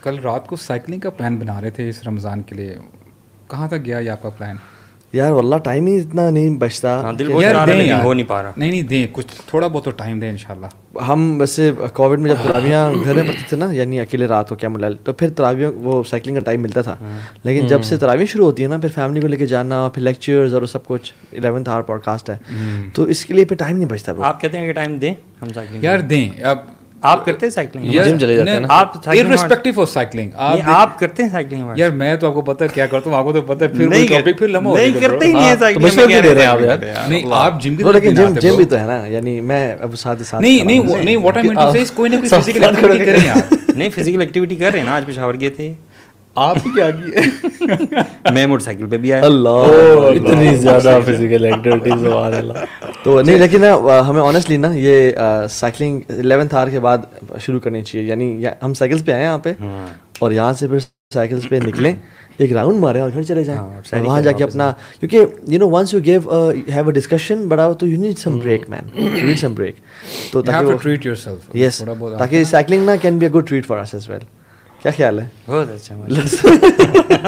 کل رات کو سائیکلنگ کا پلان بنا رہے تھے اس رمضان کے لیے, کہاں تک گیا یہ آپ کا پلان؟ یار واللہ ٹائم ہی اتنا نہیں بچتا. ہو نہیں پا رہا. نہیں دیں, کچھ تھوڑا بہت تو ٹائم دیں انشاءاللہ. ہم ویسے کووڈ میں جب تراویحاں گھر میں پڑھتے تھے نا, یعنی اکیلے رات کو کیا ملا, تو پھر تراویح وہ سائیکلنگ کا ٹائم ملتا تھا. لیکن جب سے تراویح شروع ہوتی ہے نا, پھر فیملی کو لے کے جانا, پھر لیکچرز اور سب کچھ, 11th آور پوڈ کاسٹ ہے, تو اس کے لیے پھر ٹائم نہیں بچتا. آپ کہتے ہیں کہ ٹائم دیں ہم سائیکلنگ؟ یار دیں. اب آپ کرتے ہیں سائیکلنگ؟ جم چلے جاتے ہیں نا آپ, irrespective of cycling. آپ کرتے ہیں سائیکلنگ؟ یار میں تو آپ کو پتہ ہے کیا کرتا ہوں, آپ کو تو پتہ ہے, پھر کوئی ٹاپک پھر لمبا ہو جائے گا. نہیں کرتے ہی نہیں ہے سائیکلنگ. میں دے رہے ہیں آپ یار. نہیں آپ جم کی, لیکن جم بھی تو ہے نا, یعنی میں اب ساتھ ساتھ نہیں واٹ آئی مین ٹو سے اس کوئی نہ کوئی فزیکل ایکٹیویٹی کریں آپ. نہیں فزیکل ایکٹیویٹی کر رہے ہیں نا, آج پشاور گئے تھے. آپ ہی کیا کیے؟ میں موٹر سائیکل پہ بھی آیا. اللہ اتنی زیادہ فزیکل ایکٹیویٹیز, سبحان اللہ. تو نہیں, لیکن ہمیں آنیسٹلی نا یہ سائیکلنگ 11th آور کے بعد شروع کرنی چاہیے. یعنی ہم سائیکلس پہ آئے یہاں پہ, اور یہاں سے پھر سائیکلس پہ نکلیں, ایک راؤنڈ ماریں اور پھر چلے جائیں وہاں جا کے اپنا, کیونکہ you know once you have a discussion بڑا تو you need some break man, you need some break. تو یس, تاکہ سائیکلنگ نا can be a good treat for us as well. کیا خیال ہے؟ بہت اچھا.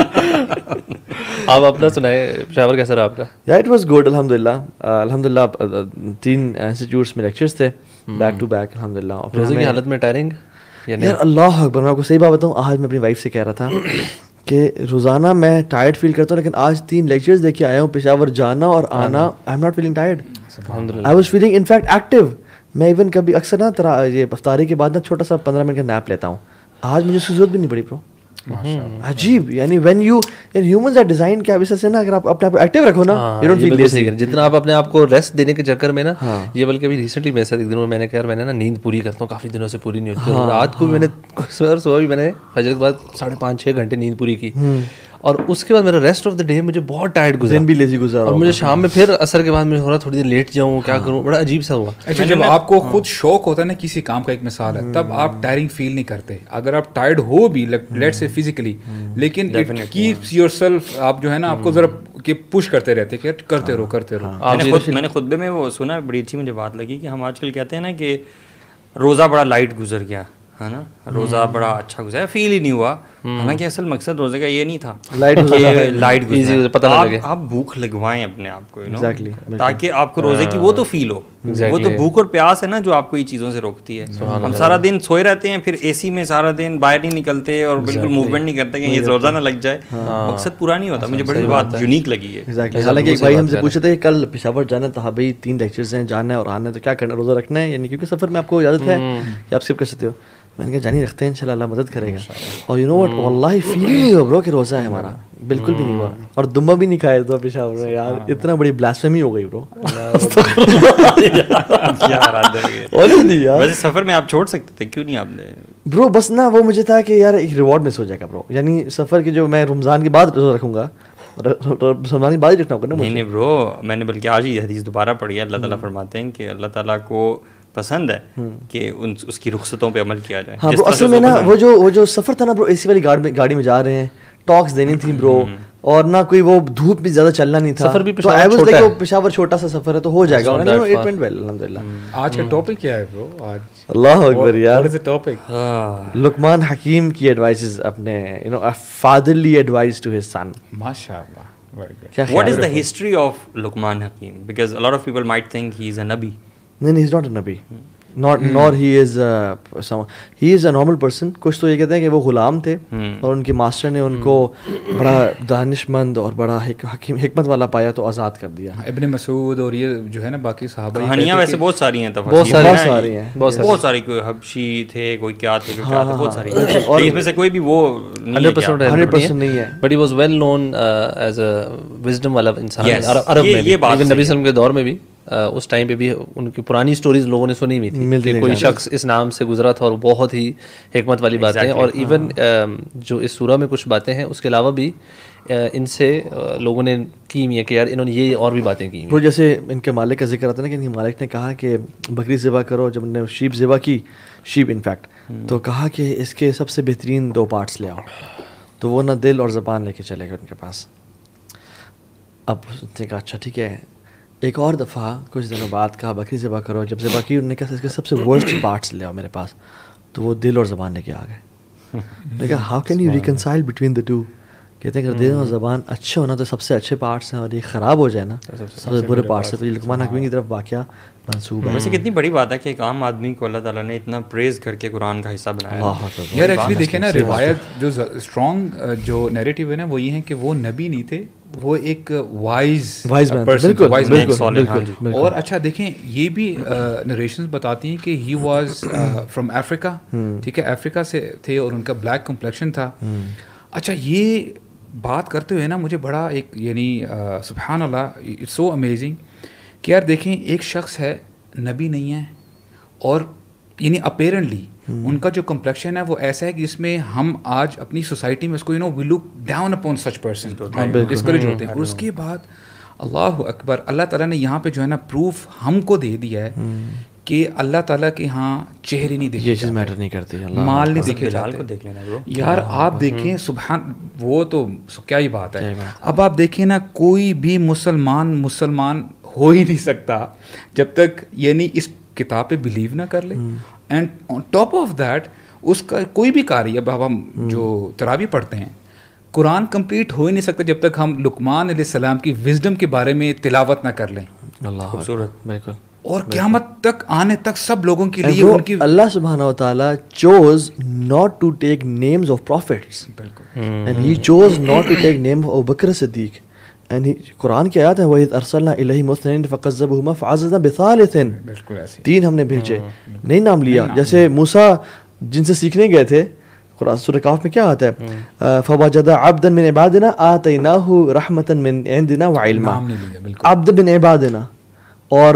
آپ اپنا سنائیں, پشاور کیسا رہا آپ کا؟ یار اٹ واز گڈ الحمد للہ. الحمد للہ 3 انسٹیٹیوٹس میں لیکچرس تھے بیک ٹو بیک الحمد للہ. روزے کی حالت میں ٹائرنگ یار اللہ اکبر, میں آپ کو صحیح بات بتاؤں, آج میں اپنی وائف سے کہہ رہا تھا کہ روزانہ میں ٹائرڈ فیل کرتا ہوں, لیکن آج 3 لیکچرز دیکھ کے آیا ہوں پشاور جانا اور آنا, I am not feeling tired, I was feeling in fact active. میں ایون کبھی اکثر نا یہ افطاری کے بعد نا چھوٹا سا 15 منٹ کا نیپ لیتا ہوں, آج مجھے اس کی ضرورت بھی نہیں پڑی برو. عجیب, یعنی when you humans are design کیا وجہ سے نا, اگر آپ اپنے آپ کو ایکٹیو رکھو نا, یو ڈونٹ فیل لیزی. جتنا آپ اپنے آپ کو ریسٹ دینے کے چکر میں نا, یہ بلکہ ابھی ریسنٹلی میرے ساتھ ایک دن میں نے کہا میں نے نا نیند پوری کرتا ہوں, کافی دنوں سے پوری نہیں ہوتی. رات کو میں نے صبح بھی میں نے فجر کے بعد 5.5-6 گھنٹے نیند پوری کی, اور اس کے بعد میرا ریسٹ آف دا ڈے مجھے بہت ٹائرڈ گزرا, دن بھی لیزی گزرا, اور مجھے شام میں پھر اثر کے بعد میں تھوڑا تھوڑی دیر لیٹ جاؤں, کیا کروں, بڑا عجیب سا ہوا. اچھا جب آپ کو خود شوق ہوتا ہے نا کسی کام کا, ایک مثال ہے, تب آپ ٹائرنگ فیل نہیں کرتے. اگر آپ ٹائرڈ ہو بھی لیٹ سے فزیکلی, لیکن کیپس یور سیلف, آپ جو ہے نا آپ کو ذرا کہ پش کرتے رہتے کہ کرتے رہو. میں نے خطبے میں وہ سنا, بڑی اچھی مجھے بات لگی کہ ہم آج کل کہتے ہیں نا کہ روزہ بڑا لائٹ گزر گیا ہے نا, روزہ بڑا اچھا گزرا, فیل ہی نہیں ہوا. حالانکہ اصل مقصد روزے کا یہ نہیں تھا لائٹ گزرا. آپ بھوک لگوائیں اپنے آپ کو, تاکہ آپ کو روزے کی وہ تو فیل ہو. وہ تو بھوک اور پیاس ہے نا جو آپ کو یہ چیزوں سے روکتی ہے. ہم سارا دن سوئے رہتے ہیں, پھر اے سی میں سارا دن باہر نہیں نکلتے, اور بالکل موومنٹ نہیں کرتے کہ یہ روزہ نہ لگ جائے, مقصد پورا نہیں ہوتا. مجھے بڑی بات یونیک لگی ہے. حالانکہ ایک بھائی ہم سے پوچھے تھے کہ کل پشاور جانا ہے, تو بھائی 3 لیکچرز ہیں, جانا ہے اور آنا ہے, تو کیا کرنا, روزہ رکھنا ہے یعنی, کیونکہ سفر میں آپ کو اجازت ہے کہ آپ اسکپ کر سکتے ہو. میں نے کہا جانی رکھتے ہیں انشاءاللہ, اللہ مدد کرے گا. اور یو نو وٹ, واللہ فیل نہیں ہوا برو کہ روزہ ہے ہمارا, بالکل بھی نہیں ہوا. اور دمبا بھی نہیں کھایا تو پشاور میں, یار اتنا بڑی بلاسفیمی ہو گئی برو. ویسے سفر میں آپ چھوڑ سکتے تھے, کیوں نہیں آپ نے برو؟ بس نا وہ مجھے تھا کہ یار ایک ریوارڈ مس ہو جائے گا برو, یعنی سفر کی جو میں رمضان کے بعد روزہ رکھوں گا, رمضان کے بعد ہی رکھنا ہوگا نا. نہیں برو, میں نے بلکہ آج ہی حدیث دوبارہ پڑھی ہے. اللہ تعالیٰ فرماتے ہیں کہ اللہ تعالیٰ کو پسند ہے کہ اس کی رخصتوں پہ عمل کیا جائے. ہاں برو, اصل میں نا وہ جو سفر تھا نا برو, اے سی والی گاڑی میں جا رہے ہیں, ٹاکس دینی تھی برو, اور نہ کوئی وہ دھوپ بھی زیادہ چلنا نہیں تھا. سفر بھی پشاور چھوٹا سا سفر ہے تو ہو جائے گا. الحمدللہ. آج کا ٹاپک کیا ہے برو؟ آج اللہ اکبر یار, ٹاپک لقمان حکیم کی ایڈوائسز, اپنے you know fatherly advice to his son. ماشاءاللہ. What is the history of Luqman Hakim? Because a lot of people might think he is a nabi. No, he's not a nabi. Nor he is he is a normal person. کچھ تو یہ کہتے ہیں کہ وہ غلام تھے, اور ان کے ماسٹر نے ان کو بڑا دانش مند اور بڑا حکمت والا پایا تو آزاد کر دیا. ابن مسعود اور یہ جو ہے نا باقی صحابہ, کہانیاں ویسے بہت ساری ہیں, بہت ساری, کوئی حبشی تھے, کوئی کیا تھے, بہت ساری, اور اس میں سے کوئی بھی وہ 100% نہیں ہے. But he was well known as a wisdom والا انسان عرب میں بھی, نبی صلی اللہ علیہ وسلم کے دور میں بھی. اس ٹائم پہ بھی ان کی پرانی سٹوریز لوگوں نے سنی ہوئی تھی کہ کوئی شخص اس نام سے گزرا تھا, اور بہت ہی حکمت والی باتیں. اور ایون جو اس سورہ میں کچھ باتیں ہیں, اس کے علاوہ بھی ان سے لوگوں نے کی ہوئی ہے کہ یار انہوں نے یہ اور بھی باتیں کی. وہ جیسے ان کے مالک کا ذکر آتا ہے نا, کہ ان کے مالک نے کہا کہ بکری ذبح کرو. جب انہوں نے شیپ ذبح کی, شیپ انفیکٹ, تو کہا کہ اس کے سب سے بہترین 2 پارٹس لے آؤ. تو وہ نہ دل اور زبان لے کے چلے گئے ان کے پاس. اب نے کہا اچھا ٹھیک ہے. ایک اور دفعہ کچھ دنوں بعد کہا بکری ذبح کرو. جب ذبح کی, انہوں نے کہا اس کے سب سے ورسٹ پارٹس لے آؤ میرے پاس. تو وہ دل اور زبان لے کے آ گئے. لیکن how can you reconcile between the two? کہتے ہیں کہ دل اور زبان اچھے ہونا تو سب سے اچھے پارٹس ہیں، اور یہ خراب ہو جائے نا سب سے برے پارٹس ہیں. تو یہ لقمان حکیم کی طرف واقعہ منسوب ہے. ویسے کتنی بڑی بات ہے کہ ایک عام آدمی کو اللہ تعالیٰ نے اتنا پریز کر کے قرآن کا حصہ بنایا. یار ایکچولی دیکھیں نا، روایت جو اسٹرانگ جو نیریٹو ہے نا وہ یہ ہے کہ وہ نبی نہیں تھے، وہ ایک وائز پرسن. اور اچھا دیکھیں یہ بھی نریشنز بتاتی ہیں کہ ہی واز فرام افریقہ، ٹھیک ہے، افریقہ سے تھے اور ان کا بلیک کمپلیکشن تھا. اچھا یہ بات کرتے ہوئے نا مجھے بڑا ایک یعنی سبحان اللہ اٹس سو امیزنگ کہ یار دیکھیں ایک شخص ہے نبی نہیں ہے اور یعنی اپیرنٹلی ان کا جو کمپلیکشن ہے وہ ایسا ہے کہ جس میں ہم آج اپنی سوسائٹی میں اس کو we look down upon such person, discourage ہوتے ہیں. اور اس کے بعد اللہ اکبر، اللہ تعالیٰ نے یہاں پہ جو ہے نا پروف ہم کو دے دیا ہے کہ اللہ تعالیٰ کے ہاں چہرے نہیں دیکھے، یہ چیز میٹر نہیں کرتی، مال نہیں دیکھے جاتے. یار آپ دیکھیں سبحان، وہ تو کیا ہی بات ہے. اب آپ دیکھیں نا کوئی بھی مسلمان ہو ہی نہیں سکتا جب تک یعنی اس کتاب پہ بلیو نہ کر لے. And on top of that اس کا کوئی بھی کاری، اب ہم جو تراویح پڑھتے ہیں، قرآن کمپلیٹ ہو ہی نہیں سکتا جب تک ہم لقمان علیہ السلام کی وزڈم کے بارے میں تلاوت نہ کر لیں. اللہ خوبصورت، بالکل. اور قیامت تک آنے تک سب لوگوں کے لیے ان کی اللہ سبحانہ و تعالیٰ chose not to take names of prophets and he chose not to take name of Abu Bakr Siddiq. And قرآن کی آیات ہے وَإِذْ أَرْسَلْنَا إِلَيْهِمْ اثْنَيْنِ فَكَذَّبُوهُمَا فَعَزَّزْنَا بِثَالِثٍ. 3 ہم نے بھیجے، نہیں نام لیا. جیسے موسیٰ جن سے سیکھنے گئے تھے، قرآن سورہ کاف میں کیا آتا ہے فَوَجَدَ عَبْدًا مِنْ عِبَادِنَا آتَيْنَاهُ رَحْمَةً مِنْ عِنْدِنَا وَعِلْمًا. عبد بن عبادنا. اور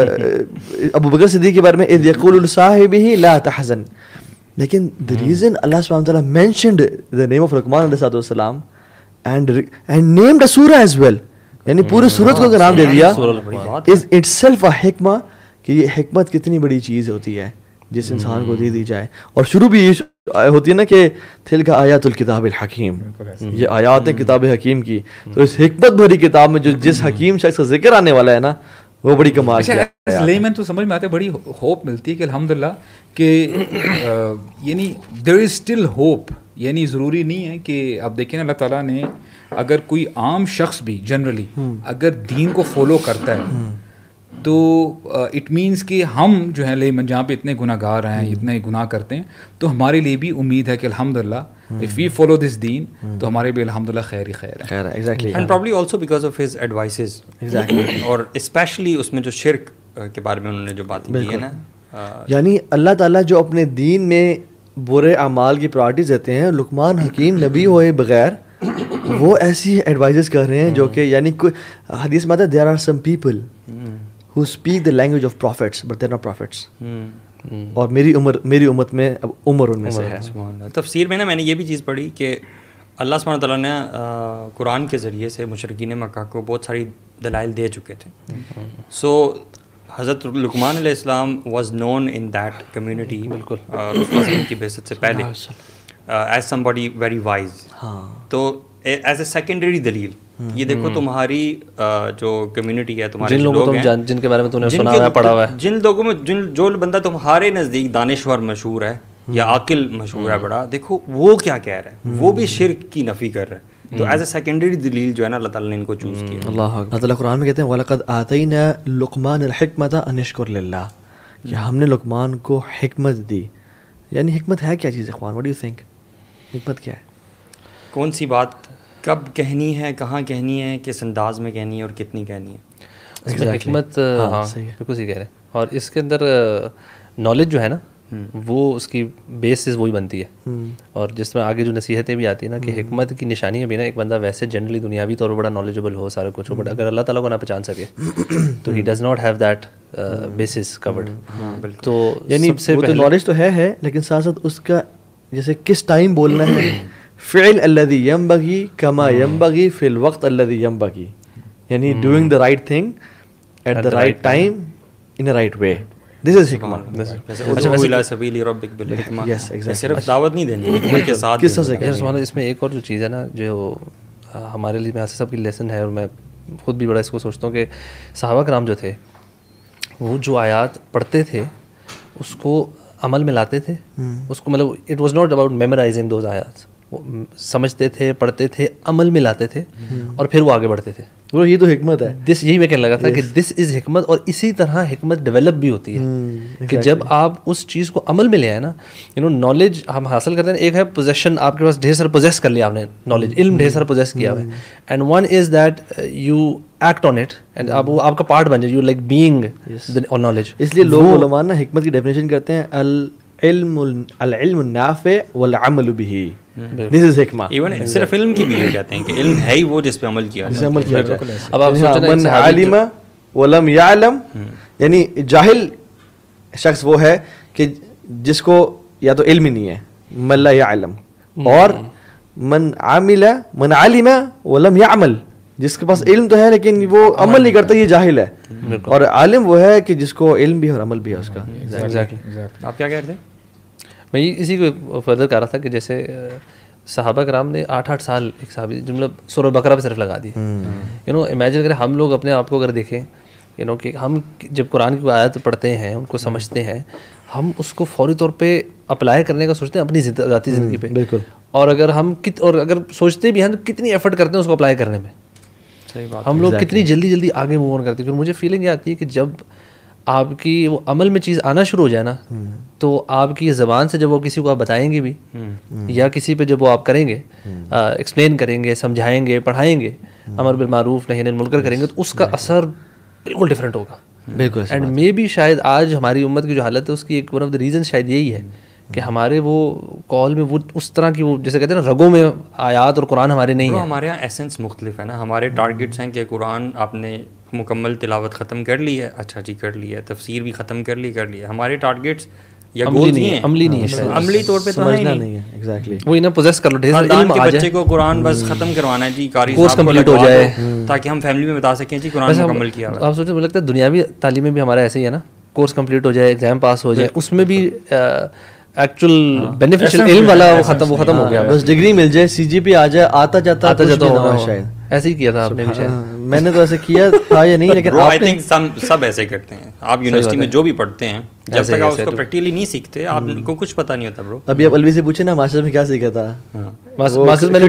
ابو بکر صدیق کے بارے میں اذ یقول لصاحبہ لا تحزن. لیکن the reason اللہ سبحانہ وتعالیٰ mentioned the name of لقمان علیہ السلام and named a surah as well، یعنی پورے سورت کو نام دے دیا، is itself a حکمہ، کہ یہ حکمت کتنی بڑی چیز ہوتی ہے جس انسان کو دی جائے. اور شروع بھی ہوتی ہے نا کہ تلک آیات الکتاب الحکیم، یہ آیات ہیں کتاب حکیم کی. تو اس حکمت بھری کتاب میں جو جس حکیم شخص کا ذکر آنے والا ہے نا وہ بڑی کمال ہے. لیمن تو سمجھ میں آتے، بڑی ہوپ ملتی ہے کہ الحمدللہ کہ یعنی دیر از اسٹل ہوپ. یعنی ضروری نہیں ہے کہ اب دیکھیں اللہ تعالیٰ نے اگر کوئی عام شخص بھی جنرلی اگر دین کو فالو کرتا ہے تو اٹ مینس کہ ہم جو ہیں لیمن جہاں پہ اتنے گناہ گار ہیں، اتنے گناہ کرتے ہیں، تو ہمارے لیے بھی امید ہے کہ الحمدللہ if we follow this دین تو ہمارے بھی الحمدللہ خیر ہی خیر ہے. exactly. and probably also because of his advices. exactly. اور especially اس میں جو شرک کے بارے میں انہوں نے جو باتیں کی ہیں نا، یعنی اللہ تعالیٰ جو اپنے دین میں برے اعمال کی پرائرٹیز دیتے ہیں، لقمان حکیم نبی ہوئے بغیر وہ ایسی ایڈوائزز کر رہے ہیں جو کہ یعنی حدیث میں آتا ہے there are some people who speak the language of prophets but they're not prophets. اور میری امت میں اب عمر ان میں سے ہے. تفسیر میں نا میں نے یہ بھی چیز پڑھی کہ اللہ سبحانہ تعالیٰ نے قرآن کے ذریعے سے مشرکین مکہ کو بہت ساری دلائل دے چکے تھے. سو حضرت لقمان علیہ السلام was known in that community, بالکل رسول اللہ کی بعثت سے پہلے as somebody very wise. تو ایز اے سیکنڈری دلیل یہ دیکھو تمہاری جو کمیونٹی ہے، تمہارے لوگ ہیں جن کے بارے میں تم نے سنا ہے پڑھا ہوا ہے، جن لوگوں میں جو بندہ تمہارے نزدیک دانشور مشہور ہے یا عاقل مشہور ہے بڑا، دیکھو وہ کیا کہہ رہا ہے، وہ بھی شرک کی نفی کر رہا ہے. تو ایز اے سیکنڈری دلیل جو ہے نا اللہ تعالیٰ نے ان کو چوز کیا. اللہ تعالیٰ قرآن میں کہتے ہیں وَلَقَدْ آتَيْنَا لُقْمَانَ الْحِكْمَةَ أَنِ اشْكُرْ لِلَّهِ، کہ ہم نے لقمان کو حکمت دی. یعنی حکمت ہے کیا چیز اخوان؟ وٹ ڈو یو تھنک حکمت کیا ہے؟ کون سی بات کب کہنی ہے، کہاں کہنی ہے، کس انداز میں کہنی ہے اور کتنی کہنی ہے. حکمت بالکل صحیح کہہ رہے ہیں. اور اس کے اندر نالج جو ہے نا وہ اس کی بیسز وہی بنتی ہے. اور جس میں آگے جو نصیحتیں بھی آتی ہیں نا کہ حکمت کی نشانی ہے بھی نا ایک بندہ ویسے جنرلی دنیاوی طور پر بڑا نالجبل ہو سارا کچھ ہو، بٹ اگر اللہ تعالیٰ کو نہ پہچان سکے تو ہی does not have that bases covered. تو یعنی وہ تو نالج تو ہے لیکن ساتھ ساتھ اس کا جیسے کس ٹائم بولنا ہے، فعل الذی ینبغی کما ینبغی فی الوقت الذی ینبغی، یعنی doing the right thing at the right time in a right way. This is حکمہ. صرف دعوت نہیں دینی، حکمت کے ساتھ. اس میں ایک اور جو چیز ہے نا جو ہمارے لیے میں سب کی لیسن ہے، اور میں خود بھی بڑا اس کو سوچتا ہوں کہ صحابہ کرام جو تھے وہ جو آیات پڑھتے تھے اس کو عمل میں لاتے تھے اس کو. مطلب it was not about memorising those آیات, سمجھتے تھے, پڑھتے تھے, عمل میں لاتے تھے اور پھر وہ آگے بڑھتے تھے. وہ یہ تو حکمت ہے. یہی میں کہنے لگا تھا کہ دس از حکمت. اور اسی طرح حکمت ڈیولپ بھی ہوتی ہے کہ جب آپ اس چیز کو عمل میں لے آئے نا, نالج ہم حاصل کرتے ہیں. ایک ہے پوزیشن, آپ کے پاس ڈھیر سارا پوزیس کر لیا آپ نے نالج, علم ڈھیر سارا پوزیس کیا ہوا ہے. And one is that you act on it and اب وہ آپ کا پارٹ بن جائے, یو لائک بینگ نالج. اس لیے لوگ علماء نا حکمت کی ڈیفینیشن کرتے ہیں العلم النافع والعمل به. This is حکمت. ایون صرف علم کی بھی کہتے ہیں کہ علم ہے ہی وہ جس پہ عمل کیا جائے. اب آپ سوچیں من علم ولم يعلم, یعنی جاہل شخص وہ ہے کہ جس کو یا تو علم ہی نہیں ہے, من لا يعلم, اور من علم ولم يعمل, جس کے پاس علم تو ہے لیکن وہ عمل نہیں کرتا, یہ جاہل ہے. اور عالم وہ ہے کہ جس کو علم بھی اور عمل بھی ہے اس کا. آپ کیا کہہ رہے تھے؟ میں اسی کو فردر کر رہا تھا کہ جیسے صحابہ کرام نے 8 سال ایک صحابی جملہ سورہ بقرہ پہ صرف لگا دی. امیجن کریں ہم لوگ اپنے آپ کو اگر دیکھیں کہ ہم جب قرآن کی آیت پڑھتے ہیں, ان کو سمجھتے ہیں, ہم اس کو فوری طور پہ اپلائی کرنے کا سوچتے ہیں اپنی ذاتی زندگی پہ. بالکل. اور اگر اگر سوچتے بھی ہیں تو کتنی ایفرٹ کرتے ہیں اس کو اپلائی کرنے میں. ہم لوگ کتنی جلدی آگے موو آن کرتے ہیں. پھر مجھے فیلنگ یہ آتی ہے کہ جب آپ کی وہ عمل میں چیز آنا شروع ہو جائے نا, تو آپ کی زبان سے جب وہ کسی کو آپ بتائیں گے بھی, یا کسی پہ جب وہ آپ کریں گے, ایکسپلین کریں گے, سمجھائیں گے, پڑھائیں گے, امر بالمعروف نہی عن المنکر کریں گے, تو اس کا اثر بالکل ڈفرینٹ ہوگا. بالکل. اینڈ مے بی شاید آج ہماری امت کی جو حالت ہے اس کی ایک ون آف دا ریزن شاید یہی ہے کہ ہمارے وہ کال میں وہ اس طرح کی وہ جیسے کہتے ہیں نا رگوں میں آیات اور قرآن ہمارے نہیں ہیں. ہمارے یہاں ایسنس مختلف ہے نا. ہمارے ٹارگیٹس ہیں کہ قرآن آپ نے مکمل تلاوت ختم کر لی ہے, اچھا جی کر لی ہے, تفسیر بھی ختم کر لی ہے. ہمارے ٹارگیٹس یا گول نہیں ہیں, عملی نہیں ہے, عملی طور پہ تو نہیں ہے. ایگزیکٹلی وہی نا پوزیس کر لو, ڈھیر سارا علم آ جائے. بچے کو قرآن بس ختم کروانا ہے جی, قاری کورس کمپلیٹ ہو جائے تاکہ ہم فیملی میں بتا سکیں جی قرآن مکمل کیا. آپ سوچیں, مجھے لگتا ہے دنیاوی تعلیم میں بھی ہمارا ایسے ہی ہے نا, کورس کمپلیٹ ہو جائے, ایگزام پاس ہو جائے, اس میں بھی ایکچوئل بینیفیشل علم والا وہ ختم ہو گیا. بس ڈگری مل جائے, سی جی پی آ جائے, آتا جاتا ہوگا شاید. ایسے ہی کیا تھا آپ نے بھی شاید. میں نے تو ایسے کیا تھا یا نہیں, لیکن آئی تھنک سب ایسے کرتے ہیں. آپ یونیورسٹی میں جو بھی پڑھتے ہیں, جب تک آپ اس کو پریکٹیکلی نہیں سیکھتے آپ کو کچھ پتہ نہیں ہوتا. برو ابھی آپ الوی سے پوچھیں نا ماسٹر میں کیا سیکھا تھا. ماسٹر میں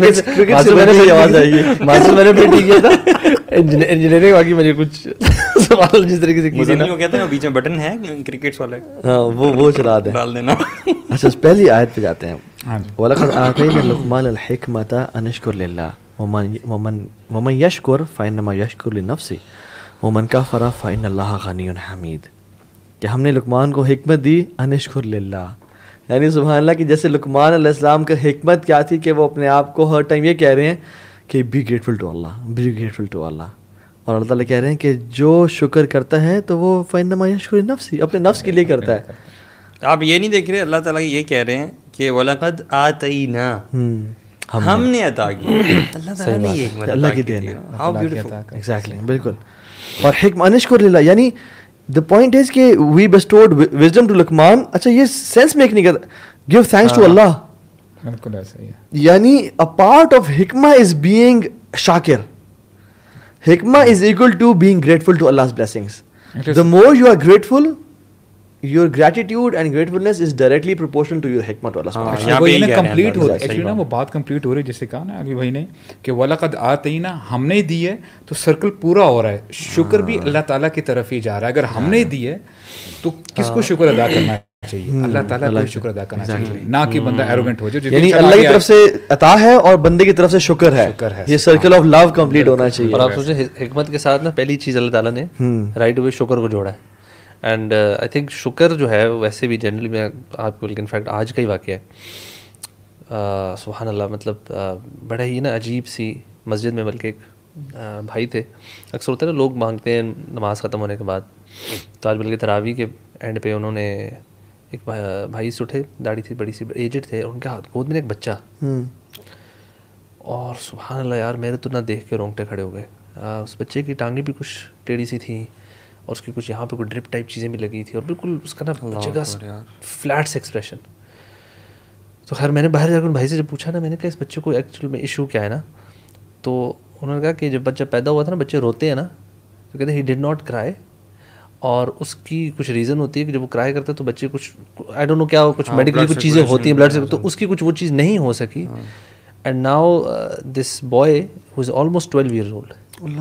نے بھی کیا تھا انجینئرنگ, باقی مجھے کچھ سوال جس طریقے سے مجھے نہیں, وہ کہتے ہیں بیچ میں بٹن ہے کرکٹس والے, ہاں وہ چلا دیں, ڈال دینا. اچھا پہلی آیت پہ جاتے ہیں. وَلَقَدْ آتَيْنَا لُقْمَانَ الْحِكْمَةَ أَنِ اشْكُرْ لِلَّهِ وَمَنْ يَشْكُرْ فَإِنَّمَا يَشْكُرُ لِنَفْسِهِ وَمَنْ كَفَرَ فَإِنَّ اللَّهَ غَنِيٌّ حَمِيدٌ. کہ ہم نے لقمان کو حکمت دی, أَنِ اشْكُرْ لِلَّهِ, یعنی سبحان اللہ کہ جیسے لقمان علیہ السلام کا حکمت کیا تھی کہ وہ اپنے آپ کو ہر ٹائم یہ کہہ رہے ہیں کہ بی گریٹفل ٹو اللہ, بی گریٹفل ٹو اللہ. اور اللہ تعالیٰ کہہ رہے ہیں کہ جو شکر کرتا ہے تو وہ فَإِنَّمَا يَشْكُرُ لِنَفْسِهِ, اپنے نفس کے لیے کرتا ہے. آپ یہ نہیں دیکھ رہے, اللہ تعالیٰ یہ کہہ رہے ہیں کہ وَلَقَدْ آتَيْنَا, ہم نے عطا کی. اللہ تعالیٰ نے یہ حکمت اللہ کی دین ہے. How beautiful. ایگزیکٹلی, بالکل. اور حکمت اشکر للہ, یعنی the point is کہ we bestowed wisdom to لقمان. اچھا یہ سینس میک نہیں کرتا, give thanks to Allah. بالکل ایسا ہی ہے. یعنی a part of حکمہ is being Shakir. حکمہ is equal to being grateful to Allah's blessings. The more you are grateful, your gratitude and gratefulness is directly proportional to your حکمہ to Allah. وہ یہ complete ہو actually نا, وہ بات complete ہو رہی ہے جیسے کہا نا علی بھائی نے کہ وَلَقَدْ آتَيْنَا, ہم نے دی ہے, تو سرکل پورا ہو رہا ہے. شکر بھی اللہ تعالیٰ کی طرف ہی جا رہا ہے. اگر ہم نے دی ہے تو کس کو شکر ادا کرنا چاہیے؟ اللہ تعالیٰ کو شکر ادا کرنا چاہیے, نہ کہ بندہ ایروگنٹ ہو جائے. یعنی اللہ کی طرف سے عطا ہے اور بندے کی طرف سے شکر ہے, یہ سرکل آف لو کمپلیٹ ہونا چاہیے. اور آپ سوچیں حکمت کے ساتھ نا پہلی چیز اللہ تعالیٰ نے رائٹ اوے شکر کو جوڑا ہے. اینڈ آئی تھنک شکر جو ہے ویسے بھی جنرلی میں آپ کو, انفیکٹ آج کا ہی واقعہ ہے, سبحان اللہ, مطلب بڑا ہی نا عجیب سی مسجد میں, بلکہ ایک بھائی تھے, اکثر ہوتا ہے نا لوگ مانگتے ہیں نماز ختم ہونے کے بعد, تو آج بلکہ تراویح کے اینڈ پہ انہوں نے ایک بھائی سے اٹھے, داڑھی تھی, بڑی سی ایجڈ تھے, ان کے ہاتھ گود میں ایک بچہ, اور سبحان اللہ یار میرے تو نہ دیکھ کے رونگٹے کھڑے ہو گئے. اس بچے کی ٹانگیں بھی کچھ ٹیڑھی سی تھیں, اور اس کی کچھ یہاں پہ کوئی ڈرپ ٹائپ چیزیں بھی لگی تھی, اور بالکل اس کا نا بچے کا فلیٹ سے ایکسپریشن. تو خیر میں نے باہر جا کر بھائی سے جب پوچھا نا, میں نے کہا اس بچے کو ایکچوئل میں ایشو کیا ہے نا, تو انہوں نے کہا کہ جب بچہ پیدا ہوا تھا نا, بچے روتے ہیں نا, تو کہتے ہیں ہی ڈڈ ناٹ کرائی, اور اس کی کچھ ریزن ہوتی ہے کہ جب وہ کرائے کرتا ہے تو بچے کچھ آئی ڈونٹ نو کیا کچھ میڈیکلی کچھ چیزیں ہوتی ہیں بلڈ سے, تو اس کی کچھ وہ چیز نہیں ہو سکی. And now this boy who is almost 12 years old,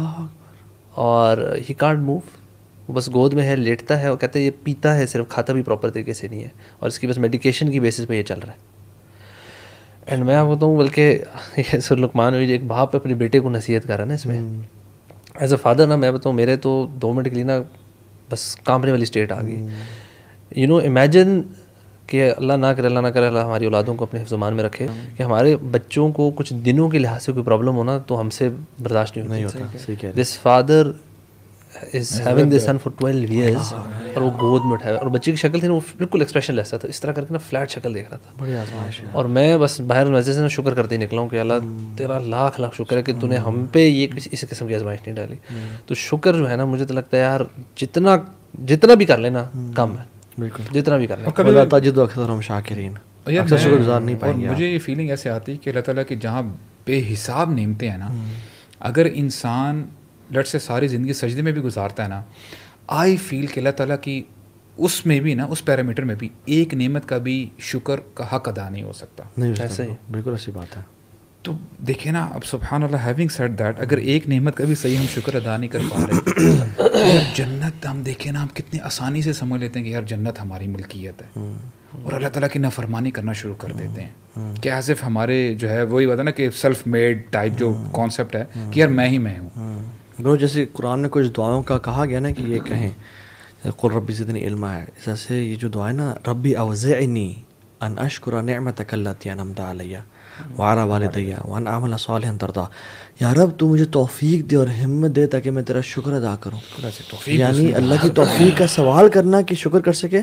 اور ہی کانٹ موو, وہ بس گود میں ہے, لیٹتا ہے, اور کہتے ہیں یہ پیتا ہے صرف, کھاتا بھی پراپر طریقے سے نہیں ہے, اور اس کی بس میڈیکیشن کی بیسس پہ یہ چل رہا ہے. اینڈ میں آپ بتاؤں بلکہ سر لقمان ایک باپ اپنے بیٹے کو نصیحت کر رہا ہے نا اس میں, ایز اے فادر نا میں بتاؤں میرے تو 2 منٹ کے لیے نا بس کانپنے والی اسٹیٹ آ گئی. یو نو امیجن کہ اللہ نہ کرے اللہ ہماری اولادوں کو اپنے حفظ و امان میں رکھے, کہ ہمارے بچوں کو کچھ دنوں کے لحاظ سے کوئی پرابلم ہونا تو ہم سے برداشت نہیں ہوتا. This father is having this son for 12 years, اور وہ گود میں اٹھایا, اور بچے کی شکل تھی نا وہ بالکل ایکسپریشن لیس تھا, اس طرح کر کے نا فلیٹ شکل دیکھ رہا تھا. اور میں بس باہر مسجد سے شکر کرتے ہی نکلا ہوں کہ اللہ تیرا لاکھ لاکھ شکر ہے کہ تو نے ہم پہ یہ اس قسم کی آزمائش نہیں ڈالی. تو شکر جو ہے نا مجھے تو لگتا ہے یار جتنا بھی کر لینا کم ہے, بالکل جتنا بھی کر لیں تجد اکثر ہم شاکرین, اکثر شکر گزار نہیں پائیں گے. مجھے یہ فیلنگ ایسے آتی ہے کہ اللہ تعالیٰ کی جہاں بے حساب نعمتیں ہیں نا, اگر انسان لٹ سے ساری زندگی سجدے میں بھی گزارتا ہے نا, آئی فیل کہ اللہ تعالیٰ کی اس میں بھی نا, اس پیرامیٹر میں بھی ایک نعمت کا بھی شکر کا حق ادا نہیں ہو سکتا. ایسا ہی بالکل اچھی بات ہے. تو دیکھیں نا, اب سبحان اللہ ہیونگ سیڈ دیٹ, اگر ایک نعمت کا بھی صحیح ہم شکر ادا نہیں کر پا رہے, جنت ہم دیکھیں نا, ہم کتنی آسانی سے سمجھ لیتے ہیں کہ یار جنت ہماری ملکیت ہے, اور اللہ تعالیٰ کی نافرمانی کرنا شروع کر دیتے ہیں کہ ایز اف ہمارے جو ہے وہی بتا نا کہ سیلف میڈ ٹائپ جو کانسیپٹ ہے کہ یار میں ہی میں ہوں. برو جیسے قرآن میں کچھ دعاؤں کا کہا گیا نا کہ یہ کہیں قل ربی زدنی علما ہے, جیسے یہ جو دعا ہے نا ربی اوزعنی ان اشکر نعمتک التی انعمت علی وعلی والدی وان اعمل صالحا ترضیٰ, یا رب تو مجھے توفیق دے اور ہمت دے تاکہ میں تیرا شکر ادا کروں. یعنی اللہ کی توفیق کا سوال کرنا کہ شکر کر سکے.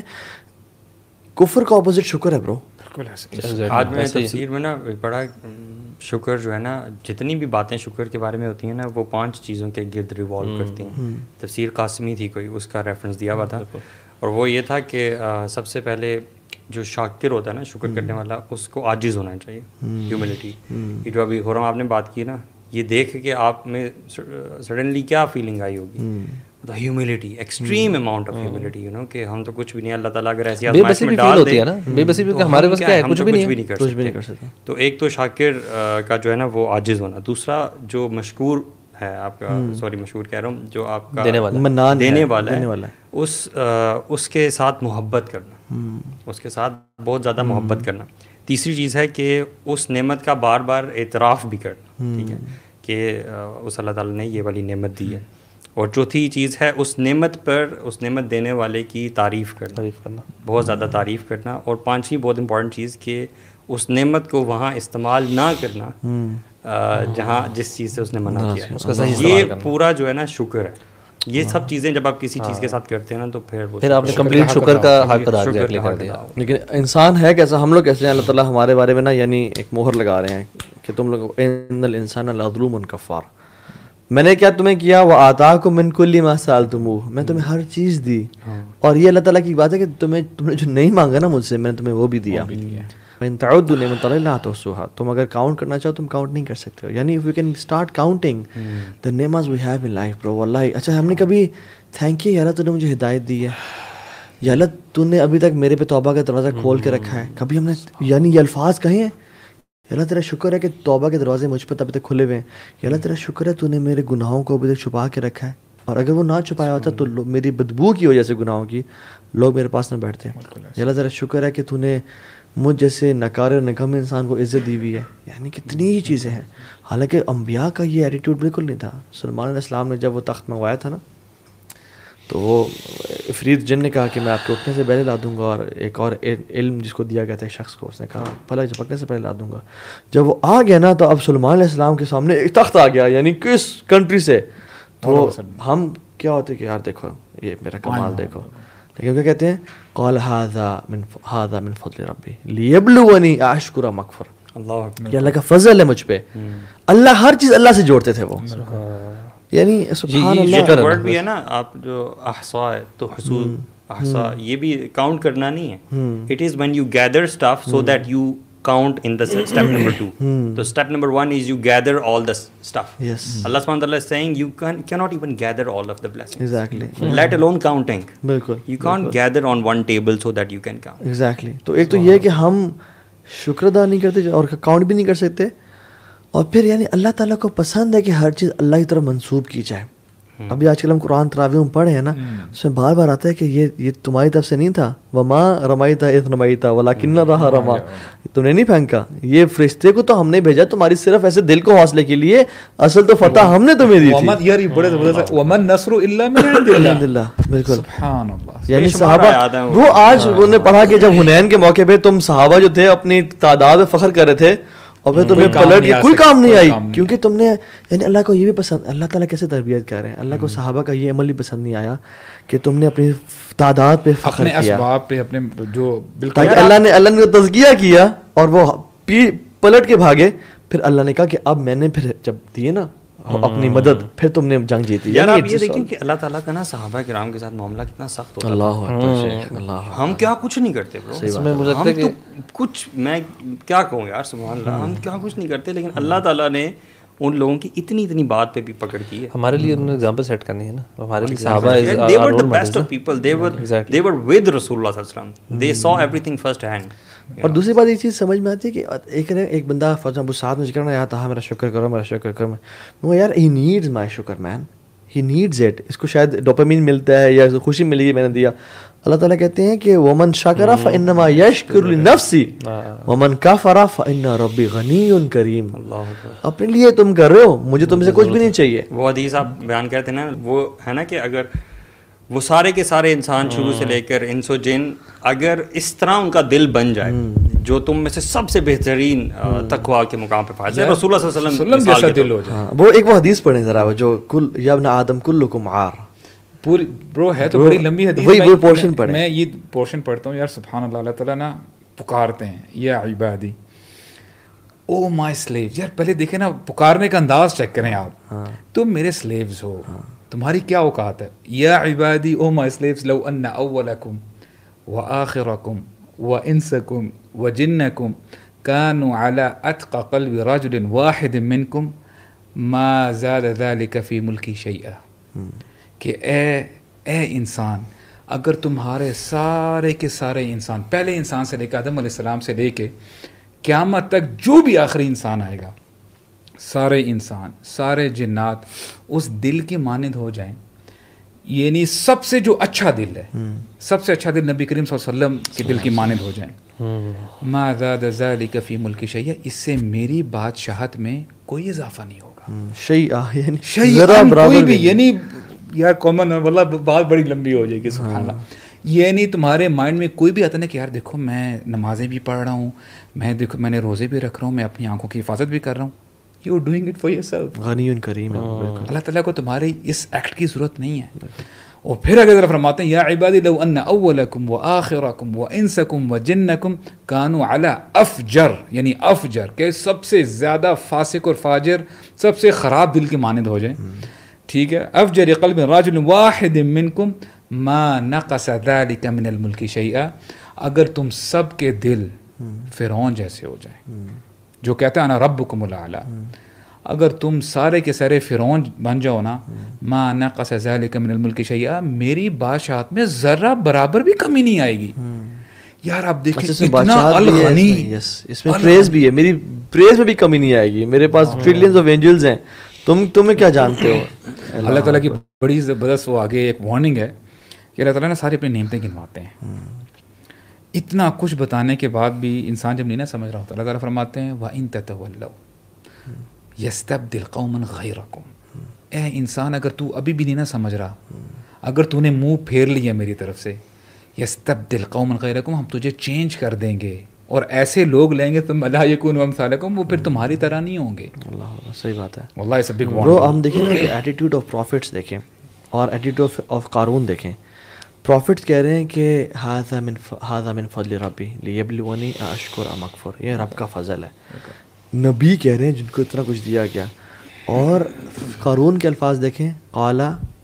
کفر کا اپوزٹ شکر ہے برو. آج میں تفسیر میں نا بڑا شکر جو ہے نا, جتنی بھی باتیں شکر کے بارے میں ہوتی ہیں نا وہ 5 چیزوں کے گرد ریوالو کرتی ہیں. تفسیر قاسمی تھی کوئی, اس کا ریفرنس دیا ہوا تھا, اور وہ یہ تھا کہ سب سے پہلے جو شاکر ہوتا ہے نا, شکر کرنے والا, اس کو عاجز ہونا چاہیے, ہیوملٹی. یہ جو ابھی خرم آپ نے بات کی نا, یہ دیکھ کے آپ میں سڈنلی کیا فیلنگ آئی ہوگی, humility, extreme amount of humility, you know کہ ہم تو کچھ بھی نہیں, اللہ تعالیٰ اگر ایسی آزمائش میں ڈال دے بے بسی بھی ہمارے پاس کیا ہے, کچھ بھی نہیں کر سکتے. تو ایک تو شاکر کا جو ہے نا وہ عاجز ہونا. دوسرا جو مشکور ہے آپ کا, سوری مشہور کہہ رہا ہوں, جو آپ کا دینے والا ہے, اس کے ساتھ محبت کرنا, اس کے ساتھ بہت زیادہ محبت کرنا. تیسری چیز ہے کہ اس نعمت کا بار بار اعتراف بھی کرنا, ٹھیک ہے, کہ اس اللہ تعالیٰ نے یہ والی نعمت دی ہے. اور چوتھی چیز ہے اس نعمت پر, اس نعمت دینے والے کی تعریف کرنا, بہت زیادہ تعریف کرنا. اور 5ویں بہت امپورٹنٹ چیز کہ اس نعمت کو وہاں استعمال نہ کرنا جہاں جس چیز سے اس نے منع کیا ہے. یہ پورا جو ہے نا شکر ہے. یہ سب چیزیں جب آپ کسی چیز کے ساتھ کرتے ہیں نا تو پھر آپ نے کمپلیٹ شکر کا حق ادا کر دیا. لیکن انسان ہے کیسا, ہم لوگ کیسے ہیں, اللہ تعالیٰ ہمارے بارے میں نا یعنی ایک مہر لگا رہے ہیں کہ تم لوگ ان الانسان لظلوم کفار. میں نے کیا تمہیں کیا, وہ آتاکم من کل ما سألتموہ, میں تمہیں ہر چیز دی. اور یہ اللہ تعالیٰ کی بات ہے کہ تم نے جو نہیں مانگا نا مجھ سے, میں نے تمہیں وہ بھی دیا. وَإِن تَعُدُّوا نِعْمَتَ اللَّهِ لَا تُحْصُوهَا, تم اگر کاؤنٹ کرنا چاہو تم کاؤنٹ نہیں کر سکتے ہو. یعنی if we can start counting the nعمت we have in life bro, واللہ. اچھا ہم نے کبھی تھینک یو یا اللہ تو نے مجھے ہدایت دی ہے, یا اللہ تو نے ابھی تک میرے پہ توبہ کا دروازہ کھول کے رکھا ہے, کبھی ہم نے یعنی یہ الفاظ کہیں ہیں, یا اللہ تیرا شکر ہے کہ توبہ کے دروازے مجھ پہ ابھی تک کھلے ہوئے ہیں, یا اللہ تیرا شکر ہے تو نے میرے گناہوں کو ابھی تک چھپا کے رکھا ہے, اور اگر وہ نہ چھپایا ہوتا تو میری بدبو کی وجہ سے گناہوں کی لوگ میرے پاس نہ بیٹھتے. یا اللہ تیرا شکر ہے کہ تو نے مجھ جیسے نکار اور نکم انسان کو عزت دی ہوئی ہے. یعنی کتنی ہی چیزیں ہیں. حالانکہ انبیاء کا یہ ایٹیٹیوڈ بالکل نہیں تھا. سلیمان علیہ السلام نے جب وہ تخت منگوایا تھا نا, تو وہ عفریت جن نے کہا کہ میں آپ کے اٹھنے سے پہلے لا دوں گا, اور ایک اور علم جس کو دیا گیا تھا ایک شخص کو, اس نے کہا پھلا جھپکنے سے پہلے لا دوں گا. جب وہ آ گیا نا تو اب سلیمان علیہ السلام کے سامنے ایک تخت آ گیا, یعنی کس کنٹری سے. تو ہم کیا ہوتے کہ یار دیکھو یہ میرا کمال دیکھو, لیکن کیا کہتے ہیں, قال هذا من فضل ربی لیبلونی اشکر مکفر, کہ اللہ کا فضل ہے مجھ پہ. اللہ ہر چیز اللہ سے جوڑتے تھے وہ, یعنی سبحان اللہ. ورڈ بھی ہے نا, آپ جو احصاء ہے تو حصول احصاء, یہ بھی کاؤنٹ کرنا نہیں ہے. It is when you gather stuff so that you count in the step number 2. So step number 1 is you gather all the stuff. Yes. Allah subhanahu wa ta'ala is saying you cannot even gather all of the blessings. Exactly. Let alone counting. بالکل. You can't gather on one table so that you can count. Exactly. تو ایک تو یہ کہ ہم شکر ادا نہیں کرتے اور کاؤنٹ بھی نہیں کر سکتے, اور پھر یعنی اللہ تعالیٰ کو پسند ہے کہ ہر چیز اللہ کی طرف منسوب کی جائے. ابھی آج کل ہم قرآن تراویح میں پڑھے ہیں نا, اس میں بار بار آتا ہے کہ یہ تمہاری طرف سے نہیں تھا, وما رمیتا اذ رمیتا ولکن اللہ رما, تم نے نہیں پھینکا, یہ فرشتے کو تو ہم نے بھیجا تمہاری صرف ایسے دل کو حوصلے کے لیے, اصل تو فتح ہم نے تمہیں دی تھی. یار یہ بڑے زبردست, ومن نصر الا من عند اللہ. بالکل سبحان اللہ. یعنی صحابہ وہ آج انہوں نے پڑھا کہ جب حنین کے موقع پہ تم صحابہ جو تھے اپنی تعداد میں فخر کر رہے تھے, اور پھر تمہیں پلٹ کے کوئی کام نہیں آئی, کیونکہ تم نے یعنی اللہ کو یہ بھی پسند, اللہ تعالیٰ کیسے تربیت کر رہے ہیں, اللہ کو صحابہ کا یہ عمل بھی پسند نہیں آیا کہ تم نے اپنی تعداد پہ فخر کیا, اپنے اسباب پہ, اپنے جو بالکل اللہ نے تزکیہ کیا اور وہ پلٹ کے بھاگے. پھر اللہ نے کہا کہ اب میں نے پھر جب دیے نا اپنی مدد, پھر تم نے جنگ جیتی. یار آپ یہ دیکھیں کہ اللہ تعالیٰ کا نا صحابہ کرام کے ساتھ معاملہ کتنا سخت ہوتا ہے. اللہ ہم کیا کچھ نہیں کرتے برو, ہم تو کچھ, میں کیا کہوں یار سبحان اللہ, ہم کیا کچھ نہیں کرتے, لیکن اللہ تعالیٰ نے ان لوگوں کی اتنی بات پہ بھی پکڑ کی ہے. ہمارے لیے انہوں نے ایگزامپل سیٹ کرنی ہے نا, ہمارے لیے صحابہ they were the best of people, they were with رسول اللہ صلی اللہ علیہ وسلم, they saw everything first hand. اور دوسری بات ایک چیز سمجھ میں آتی ہے کہ ایک بندہ فار ایگزامپل ساتھ میں ذکر نہ آتا, ہاں میرا شکر کرو, میرا شکر کرو, میں یار ہی نیڈز مائی شکر مین, ہی نیڈز اٹ. اس کو شاید ڈوپامین ملتا ہے یا خوشی ملی ہے میں نے دیا. اللہ تعالیٰ کہتے ہیں کہ ومن شکر فانما یشکر لنفسی ومن کفر فان ربی غنی کریم. اپنے لیے تم کر رہے ہو, مجھے تم سے کچھ بھی نہیں چاہیے. وہ حدیث آپ بیان کرتے ہیں نا, وہ ہے نا کہ اگر وہ سارے کے سارے انسان شروع سے لے کر انس و جن, اگر اس طرح ان کا دل بن جائے جو تم میں سے سب سے بہترین تقویٰ کے مقام پہ پہنچ جائے, رسول اللہ صلی اللہ علیہ وسلم جیسا دل ہو جائے. وہ ایک وہ حدیث پڑھیں ذرا, وہ جو کل یا ابن آدم کلکم عار, پوری برو ہے تو بڑی لمبی حدیث, وہی پورشن پڑھیں. میں یہ پورشن پڑھتا ہوں یار سبحان اللہ. اللہ تعالیٰ نا پکارتے ہیں یا عبادی او مائی سلیوز. یار پہلے دیکھیں نا پکارنے کا انداز چیک کریں آپ, تم میرے سلیوز ہو, تمہاری کیا اوقات ہے. یا عبادی او مائی سلیوز لو ان اولکم وآخرکم وانسکم وجنکم كانوا على اتقى قلب رجل واحد منکم ما زاد ذلك في ملکی شیئا. کہ اے انسان, اگر تمہارے سارے کے سارے انسان, پہلے انسان سے لے کے آدم علیہ السلام سے لے کے قیامت تک جو بھی آخری انسان آئے گا, سارے انسان سارے جنات اس دل کی مانند ہو جائیں, یعنی سب سے جو اچھا دل ہے, سب سے اچھا دل نبی کریم صلی اللہ علیہ وسلم کے دل کی مانند ہو جائیں, ما زاد ذلک فی ملکی شیئا, اس سے میری بادشاہت میں کوئی اضافہ نہیں ہوگا. شیئا کوئی بھی, یعنی یار کامن واللہ بات بڑی لمبی ہو جائے گی سبحان اللہ. یعنی تمہارے مائنڈ میں کوئی بھی آتا ہے کہ یار دیکھو میں نمازیں بھی پڑھ رہا ہوں, میں دیکھو میں نے روزے بھی رکھ رہا ہوں, میں اپنی آنکھوں کی حفاظت بھی کر رہا ہوں, you are doing it for yourself. غنی کریم. اللہ تعالیٰ کو تمہارے اس ایکٹ کی ضرورت نہیں ہے. اور پھر اگر ذرا فرماتے ہیں یا عبادی لو ان اولکم وآخرکم وانسکم وجنکم کانوا علی افجر, یعنی افجر کہ سب سے زیادہ فاسق اور فاجر, سب سے خراب دل کی مانند ہو جائیں, ٹھیک ہے, افجر قلب رجل واحد منکم ما نقص ذلك من الملک شیئا, اگر تم سب کے دل فرعون جیسے ہو جائیں جو کہتا ہے انا ربکم الاعلی, اگر تم سارے کے سارے فرعون بن جاؤ نا, ما نقص ذلك من الملک شیئا, میری بادشاہت میں ذرہ برابر بھی کمی نہیں آئے گی. یار آپ دیکھیں اتنا الغنی, اس میں پریز بھی ہے, میری پریز میں بھی کمی نہیں آئے گی, میرے پاس ٹریلینز آف اینجلز ہیں, تمہیں کیا جانتے ہو. اللہ تعالیٰ کی بڑی زبردست وہ آگے ایک وارننگ ہے کہ اللہ تعالیٰ نے ساری اپنی نعمتیں گنواتے ہیں. اتنا کچھ بتانے کے بعد بھی انسان جب نہیں نہ سمجھ رہا ہوتا, اللہ تعالیٰ فرماتے ہیں وَإِن تَتَوَلَّوْا يَسْتَبْدِلْ قَوْمًا غَيْرَكُمْ. اے انسان اگر تو ابھی بھی نہیں نہ سمجھ رہا, اگر تو نے منہ پھیر لیا میری طرف سے, يَسْتَبْدِلْ قَوْمًا غَيْرَكُمْ, ہم تجھے چینج کر دیں گے اور ایسے لوگ لیں گے تم لا یکونوا امثالکم, وہ پھر تمہاری طرح نہیں ہوں گے. اللہ صحیح بات ہے واللہ اس بگ برو. ہم دیکھیں کہ ایٹیٹیوڈ آف پروفٹس دیکھیں اور ایٹیٹیوڈ آف قارون دیکھیں. پروفٹس کہہ رہے ہیں کہ ھذا من فضل ربی لیبلونی اشکر ام اکفر, یہ رب کا فضل ہے. نبی کہہ رہے ہیں جن کو اتنا کچھ دیا گیا. اور قارون کے الفاظ دیکھیں, قال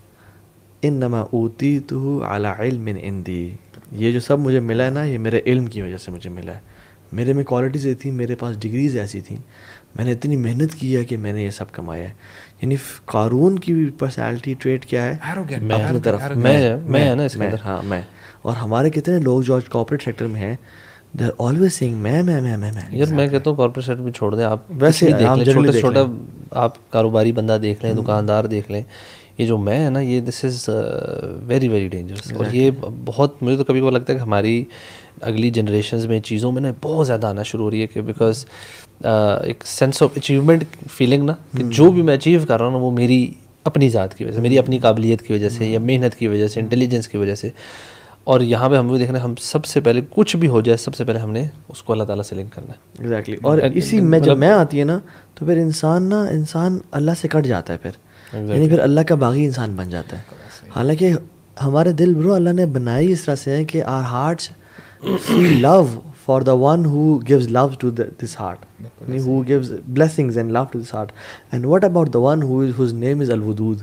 انما اوتیتہ علی علم عندی, یہ جو سب مجھے ملا ہے نا یہ میرے علم کی وجہ سے مجھے ملا ہے. میرے میں کوالٹیز تھیں, میرے پاس ڈگریز ایسی تھیں, میں نے اتنی محنت کی ہے کہ میں نے یہ سب کمایا ہے. یعنی قارون کی پرسنالٹی ٹریٹ کیا ہے, اپنی طرف میں ہے نا اس کے اندر, ہاں میں. اور ہمارے کتنے لوگ جو کارپوریٹ سیکٹر میں ہیں, دے آر آلویز سیئنگ میں. یار میں کہتا ہوں کارپوریٹ سیکٹر بھی چھوڑ دیں, آپ ویسے چھوٹا چھوٹا آپ کاروباری بندہ دیکھ لیں, دکاندار دیکھ لیں, یہ جو میں ہے نا یہ this is very very dangerous. اور یہ بہت, مجھے تو کبھی وہ لگتا ہے کہ ہماری اگلی جنریشنز میں چیزوں میں نا بہت زیادہ آنا شروع ہو رہی ہے, کہ بیکاز ایک سینس آف اچیومنٹ فیلنگ نا, کہ جو بھی میں اچیو کر رہا ہوں نا وہ میری اپنی ذات کی وجہ سے, میری اپنی قابلیت کی وجہ سے, یا محنت کی وجہ سے, انٹیلیجنس کی وجہ سے. اور یہاں پہ ہم بھی دیکھنا ہے, ہم سب سے پہلے کچھ بھی ہو جائے سب سے پہلے ہم نے اس کو اللہ تعالیٰ سے لنک کرنا ہے. ایگزیکٹلی. اور اسی میں جب میں آتی ہے نا تو پھر انسان اللہ سے کٹ جاتا ہے, پھر یعنی پھر اللہ کا باغی انسان بن جاتا ہے. حالانکہ ہمارے دل برو اللہ نے بنائی اس طرح سے ہیں کہ our hearts feel love for the one who gives love to this heart, who gives blessings and love to this heart. And what about the one whose name is Al-Wudud,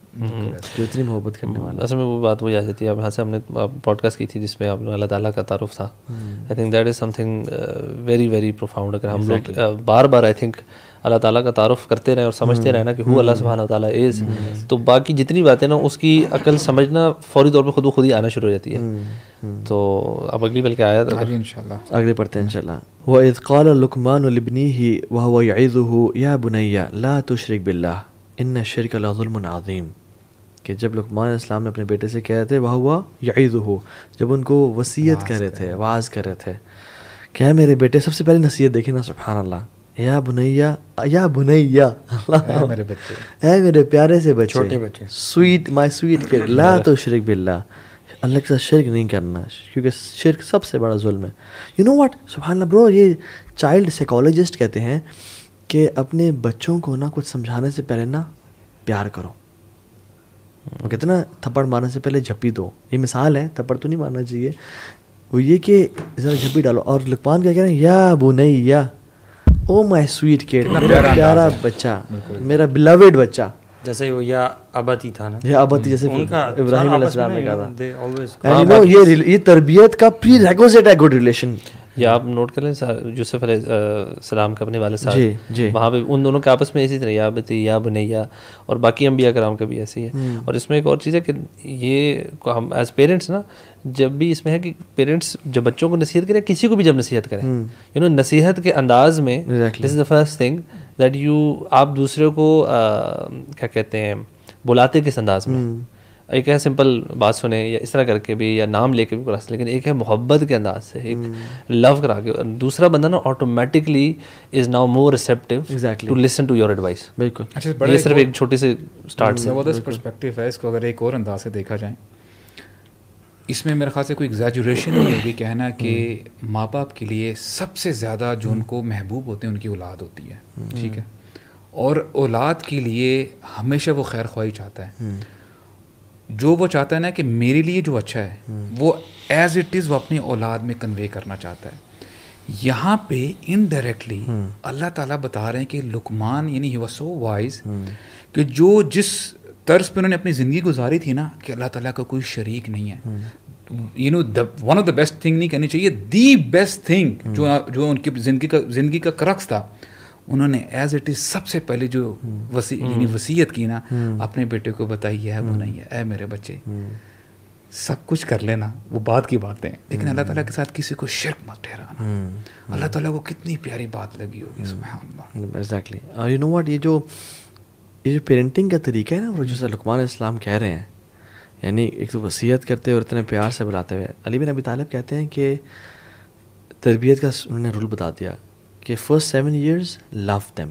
جو اتنی محبت کرنے والا. اصل میں وہ بات وہی آ جاتی ہے. اب یہاں سے ہم نے پوڈ کاسٹ کی تھی جس میں اللہ تعالیٰ کا تعارف تھا. I think that is something very very profound. اگر ہم لوگ بار بار آئی تھنک اللہ تعالیٰ کا تعارف کرتے رہیں اور سمجھتے رہیں نا کہ ہو اللہ سبحانہ و تعالیٰ از, تو باقی جتنی باتیں نا اس کی عقل سمجھنا فوری طور پہ خود ہی آنا شروع ہو جاتی ہے. تو اب اگلی بلکہ آیا تھا انشاءاللہ اگلے پڑھتے ہیں انشاءاللہ. وَإِذْ قَالَ لُقْمَانُ لِابْنِهِ وَهُوَ يَعِظُهُ يَا بُنَيَّ لَا تُشْرِكْ بِاللَّهِ إِنَّ الشِّرْكَ لَظُلْمٌ عَظِيمٌ. کہ جب لقمان علیہ السلام نے اپنے بیٹے سے کہہ رہے تھے وَهُوَ يَعِظُهُ, جب ان کو وصیت کر رہے تھے, واعظ کر رہے تھے, کہ اے میرے بیٹے, سب سے پہلے نصیحت دیکھیں نا, سبحان اللہ, یا بنیا, یا بنیا, میرے بچے, اے میرے پیارے سے بچے, چھوٹے بچے, سویٹ مائی سویٹ کڈ, لا تشرک باللہ, اللہ کے ساتھ شرک نہیں کرنا, کیونکہ شرک سب سے بڑا ظلم ہے. یو نو واٹ, سبحان اللہ برو, یہ چائلڈ سائیکالوجسٹ کہتے ہیں کہ اپنے بچوں کو نا کچھ سمجھانے سے پہلے نا پیار کرو. وہ کہتے ہیں نا تھپڑ مارنے سے پہلے جھپی دو. یہ مثال ہے, تھپڑ تو نہیں مارنا چاہیے, وہ یہ کہ ذرا جھپی ڈالو. اور لقمان کیا کہہ رہے ہیں, یا بنیا, او مائی سویٹ کڈ, میرا پیارا بچہ, میرا بلوڈ بچہ. جیسے وہ یا ابتی تھا نا, یا ابتی جیسے ابراہیم علیہ السلام نے کہا تھا. یہ تربیت کا پری ریکوزٹ ہے گڈ ریلیشن. یا آپ نوٹ کر لیں یوسف علیہ السلام کا اپنے والد صاحب, وہاں پہ ان دونوں کے آپس میں اسی طرح یا بتی یا بنیا, اور باقی انبیاء کرام کا بھی ایسی ہے. اور اس میں ایک اور چیز ہے کہ یہ ہم ایز پیرنٹس نا, جب بھی اس میں ہے کہ پیرنٹس جب بچوں کو نصیحت کریں, کسی کو بھی جب نصیحت کریں, یو نو نصیحت کے انداز میں, this is the first thing that you, آپ دوسرے کو کیا کہتے ہیں بلاتے کس انداز میں. ایک ہے سمپل بات سنیں یا اس طرح کر کے بھی, یا نام لے کے بھی بلا سکتے, لیکن ایک ہے محبت کے انداز سے, ایک لو کرا کے. دوسرا بندہ نا automatically is now more receptive to listen to your advice. بالکل. یہ صرف ایک چھوٹی سی اسٹارٹ سے زبردست پرسپیکٹیو ہے. اس کو اگر ایک اور انداز سے دیکھا جائے, اس میں میرے خیال سے کوئی ایگزیجریشن نہیں ہوگی کہنا کہ ماں باپ کے لیے سب سے زیادہ جو ان کو محبوب ہوتے ہیں ان کی اولاد ہوتی ہے, ٹھیک ہے, اور اولاد کے لیے ہمیشہ وہ خیر خواہی چاہتا ہے. جو وہ چاہتا ہے نا کہ میرے لیے جو اچھا ہے وہ ایز اٹ از وہ اپنی اولاد میں کنوے کرنا چاہتا ہے. یہاں پہ انڈائریکٹلی اللہ تعالیٰ بتا رہے ہیں کہ لقمان یعنی ہی واز سو وائز, کہ جو جس طرز پہ انہوں نے اپنی زندگی گزاری تھی نا, کہ اللہ تعالیٰ کا کوئی شریک نہیں ہے, you know one of the best thing نہیں کہنی چاہیے, دی بیسٹ تھنگ جو ان کی زندگی کا کرکس تھا, انہوں نے ایز اٹ از سب سے پہلے جو یعنی وصیت کی نا اپنے بیٹے کو بتائی ہے, وہ نہیں ہے, اے میرے بچے سب کچھ کر لینا, وہ بات کی باتیں, لیکن اللہ تعالیٰ کے ساتھ کسی کو شرک مت ٹھہرانا. اللہ تعالیٰ کو کتنی پیاری بات لگی ہوگی. سبحان اللہ. ایگزیکٹلی. یو نو واٹ, یہ جو پیرنٹنگ کا طریقہ ہے نا, وہ جیسے لقمان علیہ السلام کہہ رہے ہیں, یعنی ایک تو وصیت کرتے اور اتنے پیار سے بلاتے ہوئے. علی بن ابی طالب کہتے ہیں کہ تربیت کا انہوں نے رول بتا دیا کہ first 7 years love them,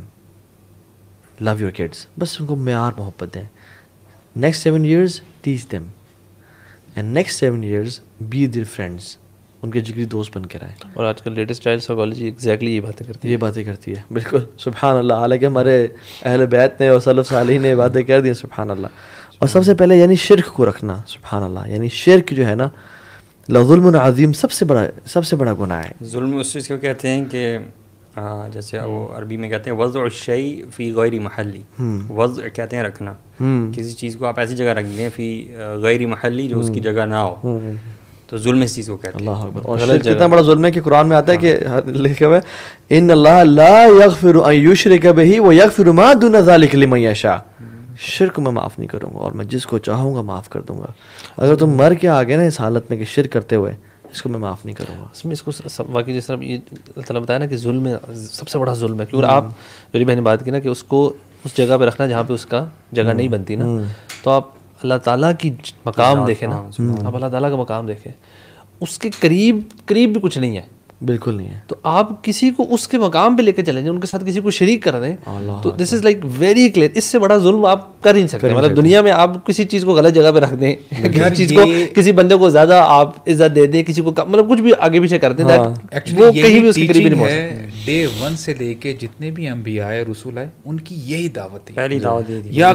love your kids, بس ان کو معیار محبت دیں. Next 7 years teach them, and next 7 years be their friends, ان کے جگری دوست بن کے رہیں. اور آج کل لیٹسٹ چائلڈ سائیکالوجی ایگزیکٹلی یہ باتیں کرتی ہے. بالکل سبحان اللہ. حالانکہ ہمارے اہل بیت نے اور سلف صالحین نے باتیں کر دی, سبحان اللہ. اور سب سے پہلے یعنی شرک کو رکھنا, سبحان اللہ, یعنی شرک جو ہے نا لظلم عظیم, سب سے بڑا گناہ ہے. ظلم اس چیز کو کہتے ہیں کہ جیسے وہ عربی میں کہتے ہیں وضع الشیء فی غیر محلی. وضع کہتے ہیں رکھنا, کسی چیز کو آپ ایسی جگہ رکھ دیں فی غیر محلی جو اس کی جگہ نہ ہو, تو ظلم اس چیز کو کہتے ہیں. اللہ اکبر. اور شرک کتنا بڑا ظلم ہے کہ قرآن میں آتا ہے کہ لکھا ہوا ہے ان اللہ لا یغفر ان یشرک بہ ویغفر ما دون ذلک لمن یشاء. شرک میں معاف نہیں کروں گا اور میں جس کو چاہوں گا معاف کر دوں گا. اگر تم مر کے آگے نا اس حالت میں کہ شرک کرتے ہوئے, اس کو میں معاف نہیں کروں گا. اس میں اس کو واقعی جس طرح یہ اللہ تعالیٰ بتایا نا کہ ظلم سب سے بڑا ظلم ہے. کیونکہ آپ میری بہن نے بات کی نا کہ اس کو اس جگہ پہ رکھنا جہاں پہ اس کا جگہ نہیں بنتی نا, تو آپ اللہ تعالیٰ کی مقام دیکھیں نا, آپ اللہ تعالیٰ کا مقام دیکھیں, اس کے قریب بھی کچھ نہیں ہے, بالکل نہیں ہے. تو آپ کسی کو اس کے مقام پہ لے کے چلیں جائیں, ان کے ساتھ کسی کو شریک کر دیں, تو this is like very clear. اس سے بڑا ظلم آپ کر ہی نہیں سکتے. مطلب دنیا میں آپ کسی چیز کو غلط جگہ پہ رکھ دیں, کسی چیز کو کسی بندے کو زیادہ آپ عزت دے دیں, کسی کو مطلب کچھ بھی آگے پیچھے کر دیں, وہ کہیں بھی اس کے قریب نہیں پہنچ سکتے. ڈے ون سے لے کے جتنے بھی انبیاء آئے رسول آئے ان کی یہی دعوت ہے, پہلی دعوت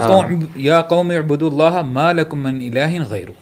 یا قوم اعبدوا اللہ ما لکم من الہ غیرہ.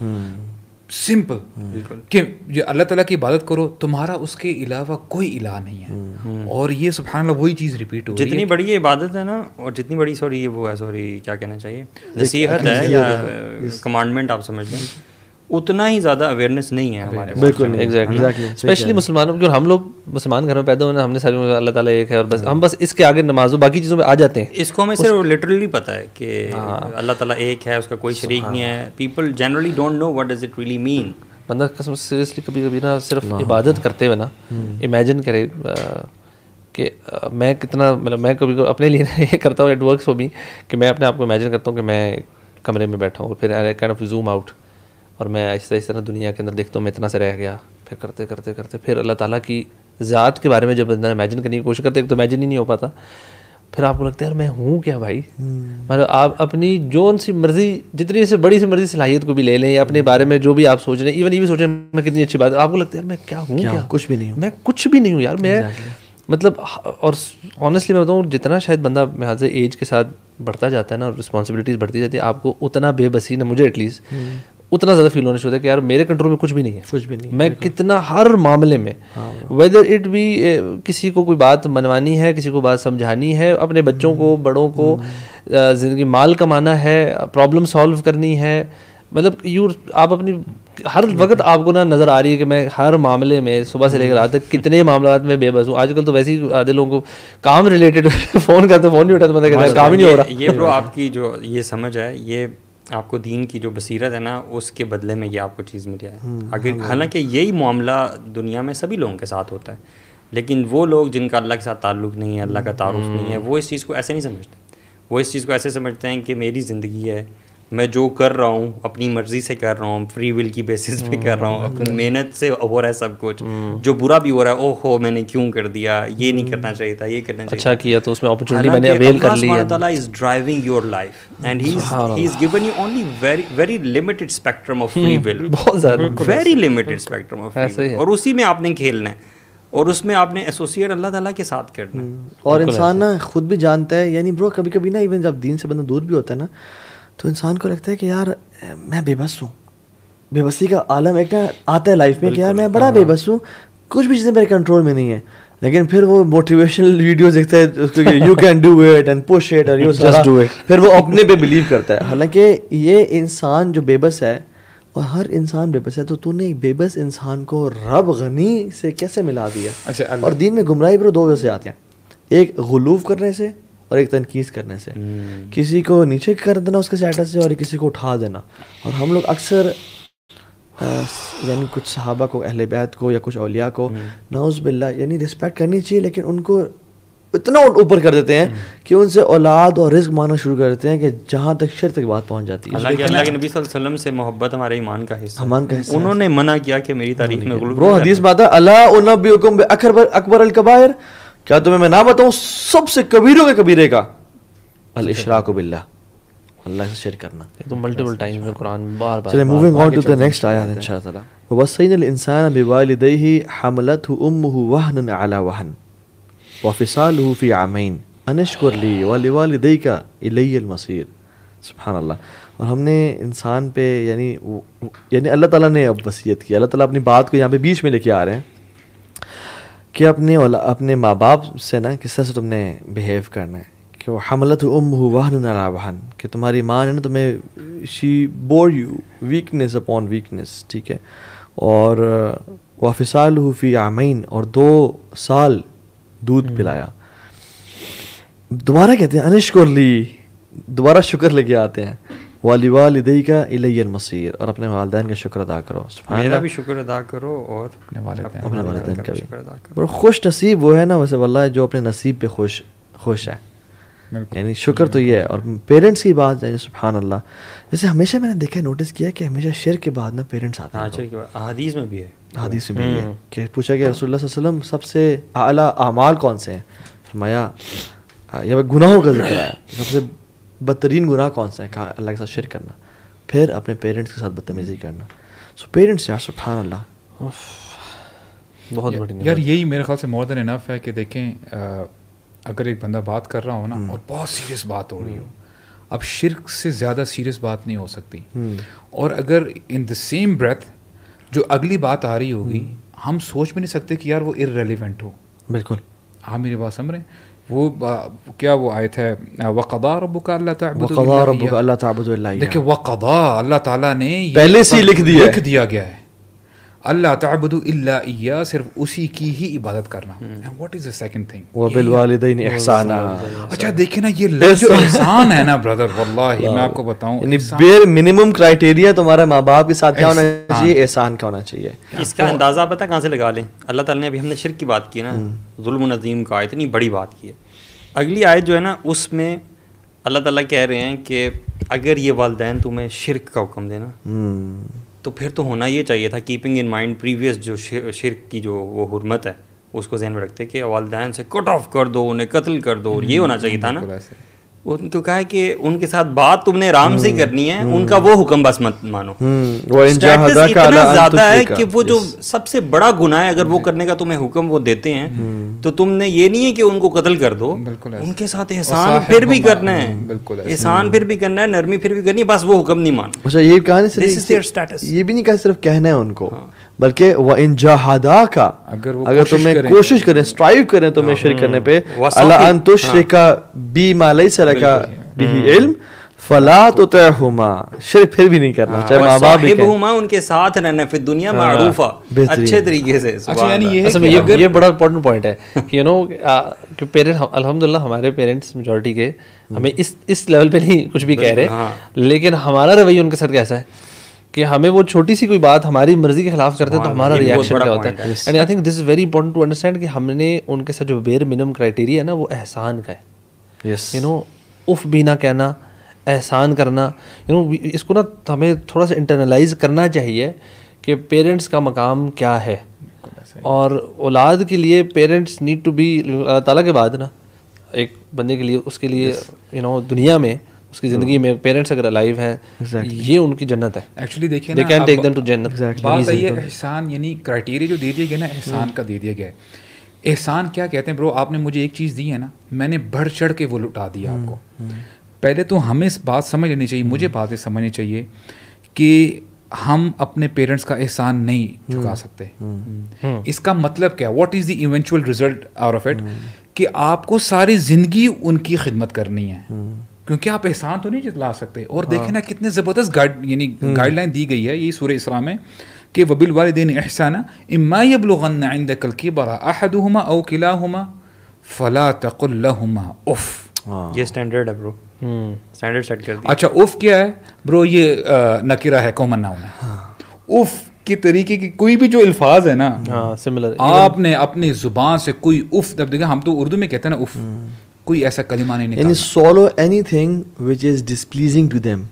سمپل کہ اللہ تعالیٰ کی عبادت کرو, تمہارا اس کے علاوہ کوئی الہ نہیں ہے. اور یہ سبحان اللہ وہی چیز ریپیٹ ہو رہی ہے. جتنی بڑی یہ عبادت ہے نا, اور جتنی بڑی کیا کہنا چاہیے, نصیحت ہے یا کمانڈمنٹ آپ سمجھ لیں, اتنا ہی زیادہ اویئرنیس نہیں ہے ہمارے. بالکل ایگزیکٹلی. اسپیشلی مسلمانوں کی, ہم لوگ مسلمان گھر میں پیدا ہوئے, ہم نے ساری اللہ تعالیٰ ایک ہے, اور بس ہم بس اس کے آگے نمازوں باقی چیزوں پہ آ جاتے ہیں. اس کو ہمیں صرف لٹرلی پتہ ہے کہ اللہ تعالیٰ ایک ہے, اس کا کوئی شریک نہیں ہے. People generally don't know what does it really mean. بندہ قسم سیریسلی کبھی نا صرف عبادت کرتے ہوئے نا امیجن کرے کہ میں کتنا, مطلب میں کبھی اپنے لیے یہ کرتا ہوں, اٹ ورکس فار می, کہ میں اپنے آپ کو امیجن کرتا ہوں کہ میں کمرے میں بیٹھا ہوں, پھر کائنڈ آف زوم آؤٹ, اور میں آہستہ نا دنیا کے اندر دیکھتا ہوں میں اتنا سے رہ گیا. پھر کرتے کرتے کرتے پھر اللہ تعالیٰ کی ذات کے بارے میں جب بندہ امیجن کرنے کی کوشش کرتے تو امیجن ہی نہیں ہو پاتا. پھر آپ کو لگتا ہے یار میں ہوں کیا بھائی. مطلب آپ اپنی جون سی مرضی, جتنی سے بڑی سی مرضی صلاحیت کو بھی لے لیں, یا اپنے بارے میں جو بھی آپ سوچ رہے ہیں, ایون یہ بھی سوچیں میں کتنی اچھی بات ہے, آپ کو لگتا ہے یار میں کیا ہوں, کیا کچھ بھی نہیں ہوں, میں کچھ بھی نہیں ہوں یار میں, مطلب. اور آنیسٹلی میں بتاؤں جتنا شاید بندہ میں حد سے ایج کے ساتھ بڑھتا جاتا ہے نا, اور رسپانسبلٹیز بڑھتی جاتی ہے, آپ کو اتنا بے بسی نا, مجھے ایٹ لیسٹ اتنا زیادہ فیل ہونے شروع ہوتا ہے کہ یار میرے کنٹرول میں کچھ بھی نہیں ہے, کچھ بھی نہیں. میں کتنا ہر معاملے میں ویدر اٹ بھی کسی کو کوئی بات منوانی ہے, کسی کو بات سمجھانی ہے, اپنے بچوں کو, بڑوں کو زندگی مال کمانا ہے, پرابلم سالو کرنی ہے, مطلب آپ اپنی ہر وقت آپ کو نا نظر آ رہی ہے کہ میں ہر معاملے میں صبح سے لے کر رات تک کتنے معاملات میں بے بس ہوں. آج کل تو ویسے ہی آدھے لوگوں کو کام ریلیٹڈ فون کرتے, فون نہیں اٹھاتے, مطلب کہتے ہیں کام ہی نہیں ہو رہا. یہ برو آپ کی جو یہ سمجھ ہے, یہ آپ کو دین کی جو بصیرت ہے نا, اس کے بدلے میں یہ آپ کو چیز مل جائے. حالانکہ یہی معاملہ دنیا میں سبھی لوگوں کے ساتھ ہوتا ہے, لیکن وہ لوگ جن کا اللہ کے ساتھ تعلق نہیں ہے, اللہ کا تعارف نہیں ہے, وہ اس چیز کو ایسے نہیں سمجھتے. وہ اس چیز کو ایسے سمجھتے ہیں کہ میری زندگی ہے, میں جو کر رہا ہوں اپنی مرضی سے کر رہا ہوں, فری ول کی بیسس پہ کر رہا ہوں, اپنی محنت سے ہو رہا ہے سب کچھ. جو برا بھی ہو رہا ہے, اوہ ہو میں نے کیوں کر دیا, یہ نہیں کرنا چاہیے تھا, یہ کرنا چاہیے, اچھا کیا تو اس میں اپرچونٹی میں نے اویل کر لی ہے. اللہ تعالیٰ is driving your life and he is given you only very limited spectrum of free will, بہت زیادہ very limited spectrum of free will, اور اسی میں آپ نے کھیلنا ہے, اور اس میں آپ نے ایسوسیٹ اللہ تعالیٰ کے ساتھ کرنا ہے. اور انسان نا خود بھی جانتا ہے, یعنی برو کبھی کبھی نا ایون جب دین سے بندہ دور بھی ہوتا ہے نا, تو انسان کو لگتا ہے کہ یار میں بے بس ہوں. بے بسی کا عالم ایک نا آتا ہے لائف میں کہ یار میں بڑا بے بس ہوں, کچھ بھی چیزیں میرے کنٹرول میں نہیں ہے. لیکن پھر وہ موٹیویشنل ویڈیوز دیکھتا ہے, you can do it and push it, اور جسٹ ڈو اٹ, پھر وہ اپنے پہ بلیو کرتا ہے. حالانکہ یہ انسان جو بے بس ہے, اور ہر انسان بے بس ہے, تو نے ایک بے بس انسان کو رب غنی سے کیسے ملا دیا. اور دین میں گمراہی پر 2 وجہ سے آتے ہیں, ایک غلوف کرنے سے اور ایک تنقید کرنے سے. کسی کو نیچے کر دینا اس کے اسٹیٹس سے, اور کسی کو اٹھا دینا. اور ہم لوگ اکثر یعنی کچھ صحابہ کو, اہل بیت کو, یا کچھ اولیاء کو نعوذ باللہ یعنی رسپیکٹ کرنی چاہیے, لیکن ان کو اتنا اوپر کر دیتے ہیں کہ ان سے اولاد اور رزق ماننا شروع کر دیتے ہیں کہ جہاں تک شرک تک بات پہنچ جاتی ہے. اللہ کے نبی صلی اللہ علیہ وسلم سے محبت ہمارے ایمان کا حصہ, انہوں نے منع کیا کہ میری تعریف میں غلو. برو حدیث بات ہے, الا انبئکم باکبر الکبائر, کیا تمہیں میں نہ بتاؤں سب سے کبیروں کے کبیرے کا, الاشراک باللہ, اللہ سے شرک کرنا. تو ملٹیپل ٹائمز میں قرآن بار بار. چلیں moving on to the next آیات انشاءاللہ تعالی. ووصینا الانسان بوالدیہ حملته امه وهنا على وهن وفصاله في عامين ان اشکر لی ولوالدیک الی المصیر. سبحان اللہ. اور ہم نے انسان پہ یعنی اللہ تعالیٰ نے اب وصیت کی, اللہ تعالیٰ اپنی بات کو یہاں پہ بیچ میں لے کے آ رہے ہیں کہ اپنے ماں باپ سے نا کس طرح سے تم نے بیہیو کرنا ہے. کہ وہ حملت امہ وہن علی وہن, کہ تمہاری ماں نے نا تمہیں she bore you weakness upon weakness, ٹھیک ہے, اور وفصالہ فی عامین، اور 2 سال دودھ پلایا. دوبارہ کہتے ہیں انشکر لی، دوبارہ شکر لے کے آتے ہیں. وَلِوَالِدَيْكَ إِلَيَّ الْمَصِيرُ، اور اپنے والدین کا شکر ادا کرو. میرا بھی شکر ادا کرو اور اپنے والدین کا بھی. بڑا خوش نصیب وہ ہے نا ویسے واللہ جو اپنے نصیب پہ خوش ہے. یعنی شکر تو یہ ہے. اور پیرنٹس کی بات ہے سبحان اللہ، جیسے ہمیشہ میں نے دیکھا نوٹس کیا کہ ہمیشہ شرک کے بعد نا پیرنٹس آتے ہیں. حدیث میں بھی ہے، حدیث میں بھی ہے کہ پوچھا کہ رسول اللہ صلی اللہ علیہ وسلم سب سے اعلیٰ اعمال کون سے ہیں؟ فرمایا یا گناہوں کا ذکر ہے، سب سے بدترین گناہ کون سا ہے؟ کہا اللہ کے ساتھ شرک کرنا، پھر اپنے پیرنٹس کے ساتھ بدتمیزی کرنا. سو پیرنٹس یار سبحان اللہ بہت بڑی یار. یہی میرے خیال سے مور دین انف ہے کہ دیکھیں اگر ایک بندہ بات کر رہا ہو نا اور بہت سیریس بات ہو رہی ہو، اب شرک سے زیادہ سیریس بات نہیں ہو سکتی. اور اگر ان دا سیم بریتھ جو اگلی بات آ رہی ہوگی ہم سوچ بھی نہیں سکتے کہ یار وہ ارریلیونٹ ہو. بالکل آپ میری بات سمجھ رہے ہیں؟ وہ کیا وہ آیت ہے وَقَضَىٰ رَبُّكَ أَلَّا تَعْبُدُوا إِلَّا إِيَّاهُ. دیکھیں وَقَضَىٰ اللہ تعالیٰ نے پہلے سے لکھ دیا گیا ہے اللہ تعبدوا الا ایہ، صرف اسی کی ہی عبادت کرنا. What is the second thing? وبالوالدین احسانا. اچھا دیکھیں نا یہ لفظ جو احسان ہے نا برادر، واللہ میں آپ کو بتاؤں یعنی بیر منیمم کرائٹیریا تمہارے ماں باپ کے ساتھ کیا ہونا چاہیے؟ احسان کا ہونا چاہیے. اس کا اندازہ پتہ کہاں سے لگا لیں؟ اللہ تعالیٰ نے ابھی ہم نے شرک کی بات کی نا، ظلم عظیم کا، اتنی بڑی بات کی ہے. اگلی آیت جو ہے نا اس میں اللہ تعالیٰ کہہ رہے ہیں کہ اگر یہ والدین تمہیں شرک کا حکم دینا تو پھر تو ہونا یہ چاہیے تھا کیپنگ ان مائنڈ پریویس جو شرک کی جو وہ حرمت ہے اس کو ذہن میں رکھتے کہ والدین سے کٹ آف کر دو، انہیں قتل کر دو. یہ ہونا چاہیے تھا نا. ان کو کہا ہے کہ ان کے ساتھ بات تم نے آرام سے کرنی ہے، ان کا وہ حکم بس مت مانو. اتنا زیادہ ہے کہ وہ جو سب سے بڑا گناہ ہے اگر وہ کرنے کا تمہیں حکم وہ دیتے ہیں تو تم نے یہ نہیں ہے کہ ان کو قتل کر دو، ان کے ساتھ احسان پھر بھی کرنا ہے، احسان پھر بھی کرنا ہے، نرمی پھر بھی کرنی ہے، بس وہ حکم نہیں مانو. اچھا یہ کہانی یہ بھی نہیں کہا صرف کہنا ہے ان کو، بلکہ وَإِن جَاهَدَاكَ اگر تمہیں کوشش کریں، اسٹرائیو کریں تمہیں شرک کرنے پہ، أَلَا أَن تُشْرِكَ بِي مَا لَيْسَ لَكَ بِهِ عِلْم فَلَا تُطِعْهُمَا. شرک پھر بھی نہیں کرنا، چاہے ماں باپ بھی کہیں. ان کے ساتھ رہنا فی الدنیا معروفا، اچھے طریقے سے. یہ بڑا امپورٹنٹ پوائنٹ ہے کہ یو نو کہ پیرنٹ الحمدللہ ہمارے پیرنٹس میجورٹی کے ہمیں اس لیول پہ نہیں کچھ بھی کہہ رہے، لیکن ہمارا رویہ ان کے ساتھ کیسا ہے کہ ہمیں وہ چھوٹی سی کوئی بات ہماری مرضی کے خلاف کرتے ہیں تو ہمارا ریئیکشن کیا ہوتا ہے. And I think this is very important to understand کہ ہم نے ان کے ساتھ جو بیر منیمم کرائٹیریا ہے نا وہ احسان کا ہے. یو نو اف بھی نہ کہنا، احسان کرنا. یو نو اس کو نا ہمیں تھوڑا سا انٹرنلائز کرنا چاہیے کہ پیرنٹس کا مقام کیا ہے، اور اولاد کے لیے پیرنٹس نیڈ ٹو بی اللہ تعالیٰ کے بعد نا ایک بندے کے لیے اس کے لیے یو نو دنیا میں اس کی زندگی میں پیرنٹس اگر الائیو ہیں یہ ان کی جنت ہے. ایکچولی دیکھیں they can take them to جنت. بات ہے یہ احسان یعنی کرائٹیریا جو دے دیا گیا نا احسان کا دے دیا گیا ہے. احسان کیا کہتے ہیں برو؟ آپ نے مجھے ایک چیز دی ہے نا، میں نے بڑھ چڑھ کے وہ لٹا دیا آپ کو. پہلے تو ہمیں بات سمجھ لینی چاہیے، مجھے باتیں سمجھنی چاہیے کہ ہم اپنے پیرنٹس کا احسان نہیں چکا سکتے. اس کا مطلب کیا؟ What is the eventual result out of it? کہ آپ کو ساری زندگی ان کی خدمت کرنی ہے، کیونکہ آپ احسان تو نہیں لا سکتے. اور دیکھیں نا کتنے زبردست گائیڈ لائن دی گئی ہے یہ سورہ اسراء میں کہ وبالوالدین احسانا اما یبلغن عندک الکبر احدہما او کلاہما فلا تقل لہما اف. یہ اسٹینڈرڈ ہے برو، اسٹینڈرڈ سیٹ کر دیا. اچھا اف کیا ہے برو؟ یہ نکرہ ہے، کامن ناؤن ہے. اف کے طریقے کی کوئی بھی جو الفاظ ہے نا آپ نے اپنی زبان سے کوئی اف، جب دیکھیں ہم تو اردو میں کہتے ہیں نا اف، کوئی ایسا کلمہ نہیں نکالنا. یعنی swallow anything which is displeasing to them,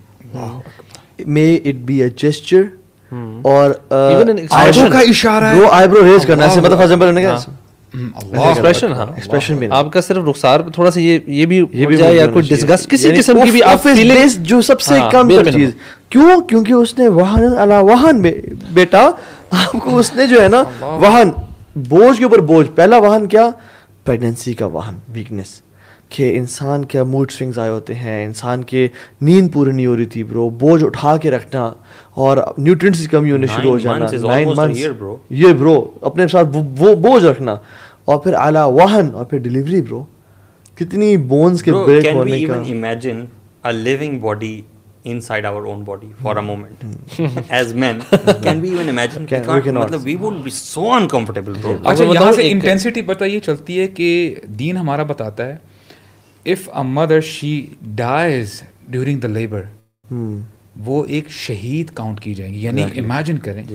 may it be a gesture اور آنکھوں کا اشارہ ہے، وہ آئیبرو ریز کرنا ہے، مطلب فار ایگزامپل ایکسپریشن. ہاں ایکسپریشن بھی آپ کا صرف رخسار پہ تھوڑا سا یہ بھی ہو جائے یا کوئی ڈسگسٹ کسی قسم کی بھی آپ فیلنگ جو سب سے کم چیز. کیوں؟ کیونکہ اس نے وہن علی وہن بیٹا آپ کو اس نے جو ہے نا وہن، بوجھ کے اوپر بوجھ. پہلا وہن کیا؟ پریگننسی کا وہن، ویکنیس، کہ انسان کے موڈ سوئنگز آئے ہوتے ہیں، انسان کے نیند پوری نہیں ہو رہی تھی برو، بوجھ اٹھا کے رکھنا اور نیوٹرینٹس کی کمی ہونے شروع ہو جانا. 9 months یہ برو اپنے ساتھ وہ بوجھ رکھنا، اور پھر اعلیٰ وہن، اور پھر ڈیلیوری برو، کتنی بونز کے بریک ہونے کا. Imagine a living body inside our own body for a moment as men. Can we even imagine? मतलब we would be so uncomfortable bro. अच्छा यहाँ से इंटेंसिटी पता ये चलती है कि दीन हमारा बताता है if a mother she dies during the labor वो एक शहीद काउंट की जाएगी. यानी इमेजिन करें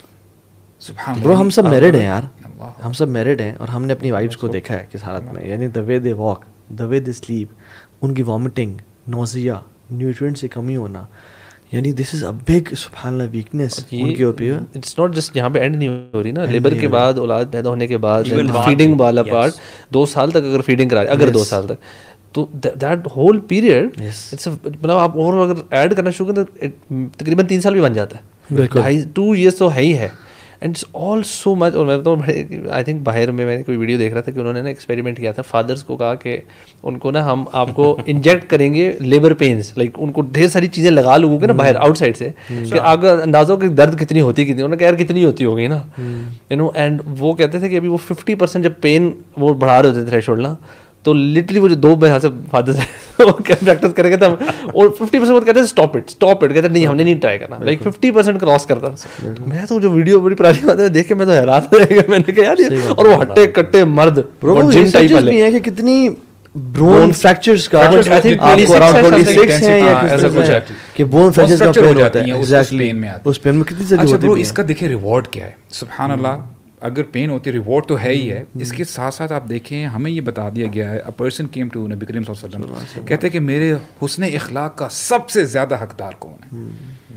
सुभान ब्रो, हम सब मैरिड हैं यार, हम सब मैरिड हैं और हमने अपनी वाइफ्स को देखा है किस हालत में, यानी the way they walk, the way they sleep, उनकी वॉमिटिंग, नोजिया, न्यूट्रिएंट्स की कमी होना, यानी दिस इज अ बिग सुभानअल्लाह वीकनेस उनके ऊपर. इट्स नॉट जस्ट यहाँ पे एंड नहीं हो रही ना, लेबर के बाद, औलाद पैदा होने के बाद, फीडिंग वाला पार्ट 2 साल तक अगर फीडिंग करा, अगर 2 साल तक, तो दैट होल पीरियड इट्स मतलब आप और अगर ऐड करना शुरू करें तो तकरीबन 3 साल भी बन जाता है. 2 years तो है ही है. And it's all so much. और मैं तो आई थिंक बाहर में मैंने कोई वीडियो देख रहा था कि उन्होंने ना एक्सपेरिमेंट किया था, फादर्स को कहा कि उनको ना हम आपको इंजेक्ट करेंगे लेबर पेन्स, लाइक उनको ढेर सारी चीज़ें लगा लोगे ना बाहर आउटसाइड से, कि अगर अंदाज़ा हो कि दर्द कितनी होती, उन्होंने कहा यार कितनी होती होगी ना, यू नो. एंड वो कहते थे कि अभी वो 50% जब पेन वो बढ़ा रहे होते थे थ्रेशोल्ड ना, तो लिटरली वो जो 2 यहाँ से फादर प्रैक्टिस करेंगे तब, और 50% कहते हैं स्टॉप इट, कहते नहीं हमने नहीं ट्राई करना, लाइक 50% क्रॉस करता. मैं तो जो वीडियो बड़ी पुरानी बात है देख के मैं तो हैरान रह गया, मैंने कहा यार ये, और वो हट्टे कट्टे मर्द जिम टाइप वाले हैं कि कितनी बोन फ्रैक्चर्स का आई थिंक आपको अराउंड 46 है या ऐसा कुछ है कि बोन फ्रैक्चर्स का पेन होता है. एग्जैक्टली उस पेन में कितनी जल्दी होती है. इसका देखिए रिवॉर्ड क्या है, सुभान अल्लाह. अगर पेन होती है रिवॉर्ड तो है ही है, इसके साथ साथ आप देखें हमें ये बता दिया गया है, अ पर्सन केम टू नबी करीम सल्लल्लाहु अलैहि वसल्लम, कहते हैं कि मेरे हुस्न इखलाक का सबसे ज़्यादा हकदार कौन है?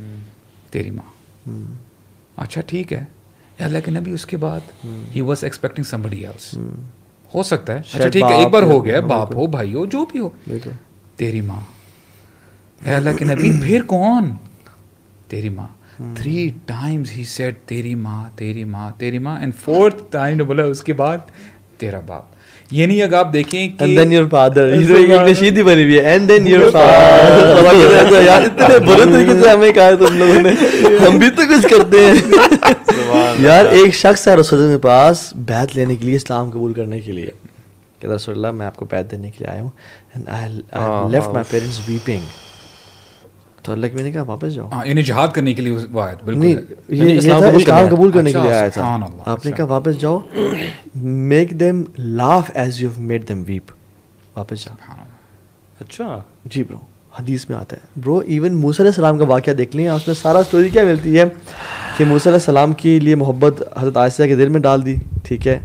तेरी माँ. अच्छा ठीक है, अल्लाह के नबी उसके बाद ही वाज एक्सपेक्टिंग समबडी एल्स. हो सकता है, अच्छा ठीक है, एक बार हो गया, बाप हो, भाई हो, जो भी हो, तेरी माँ. अल्लाह के नबी फिर कौन? तेरी माँ. 3 times he said तेरी माँ, तेरी माँ, तेरी माँ, and 4th time बोला उसके बाद तेरा बाप. ये नहीं अगर आप देखें कि and then your father, एक नशीद ही बनी हुई है, and then your father. यार इतने बुरे तरीके से हमें कहा तुम लोगों ने, हम भी तो कुछ करते हैं यार. एक शख्स है रसूल के पास बैत लेने के लिए, इस्लाम कबूल करने के लिए, कहता रसूलल्लाह मैं आपको बैत देने के लिए आया हूँ, and I left my parents weeping. तो अल्लाह मैंने कहा वापस जाओ. इन्हें जिहाद करने के लिए वो आया, बिल्कुल ये इस्लाम कबूल करने के लिए आया था. आपने कहा वापस जाओ, make them laugh as you have made them weep. वापस जाओ. अच्छा जी ब्रो, हदीस में आता है ब्रो. इवन मूसा अलैहि सलाम का वाक़या देख लें, उसमें सारा स्टोरी क्या मिलती है कि मूसा अलैहि सलाम के लिए मोहब्बत हज़रत आयशा के दिल में डाल दी, ठीक है,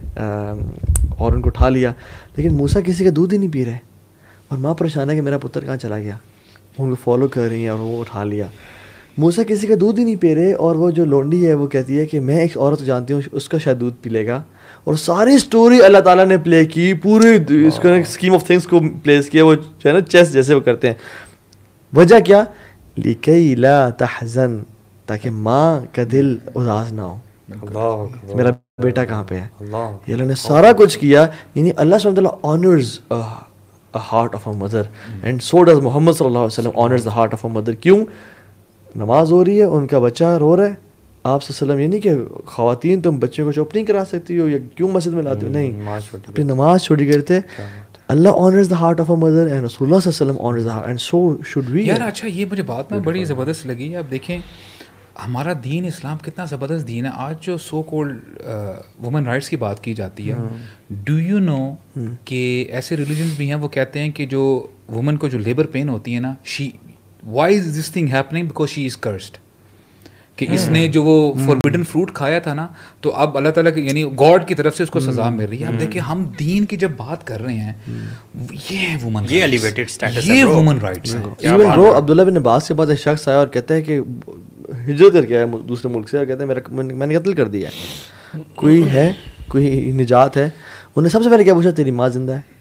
और उनको उठा लिया, लेकिन मूसा किसी का दूध ही नहीं पी रहे और माँ परेशान है कि मेरा पुत्र कहाँ चला गया. उनको फॉलो कर रही हैं और वो उठा लिया. मूसा किसी का दूध ही नहीं पी रहे, और वो जो लोंडी है वो कहती है कि मैं एक औरत जानती हूँ उसका शायद दूध पी लेगा. और सारी स्टोरी अल्लाह ताला ने प्ले की, पूरे इसको स्कीम ऑफ थिंग्स को प्लेस किया, वो जो है ना चेस जैसे वो करते हैं. वजह क्या? लिकई ला तहज़न, ताकि माँ का दिल उदास ना हो, मेरा बेटा कहाँ पे है. ये अल्लाह ने सारा कुछ किया. यानी अल्लाह सुब्हानहू व तआला honours a heart of a mother and so does Muhammad sallallahu alaihi wasallam honors the heart of a mother. क्यों? नमाज हो रही है, उनका बच्चा रो रहा है, आप सल्लल्लाहु ये नहीं कि ख़वातीन तुम बच्चे को चुप नहीं करा सकती हो या क्यों मस्जिद में लाते हो, नहीं, अपनी नमाज छोड़ी करते. अल्लाह honors the heart of a mother and Rasulullah sallallahu alaihi wasallam honors the heart, and so should we. यार अच्छा ये मुझे बात ना बड़ी ज़बरदस्त लगी. आप देखें हमारा दीन इस्लाम कितना ज़बरदस्त दीन है. आज जो सो कॉल्ड वुमेन राइट्स की बात की जाती है, डू यू नो कि ऐसे रिलीजन्स भी हैं वो कहते हैं कि जो वुमेन को जो लेबर पेन होती है ना, she why is this thing happening because she is cursed, कि इसने जो वो फॉरबिडन फ्रूट खाया था ना, तो अब अल्लाह ताला की यानी गॉड की तरफ से उसको सज़ा मिल रही है. अब देखिए हम दीन की जब बात कर रहे हैं, ये है वुमन, ये एलिवेटेड स्टेटस है, ये वुमन राइट्स है. इवन ब्रो अब्दुल्ला बिन अब्बास के बाद एक शख्स आया और कहता है कि हिजरत करके आया दूसरे मुल्क से, और कहते हैं मैंने कत्ल कर दिया है, कोई है, कोई निजात है. उन्हें सबसे पहले क्या पूछा, तेरी माँ जिंदा है?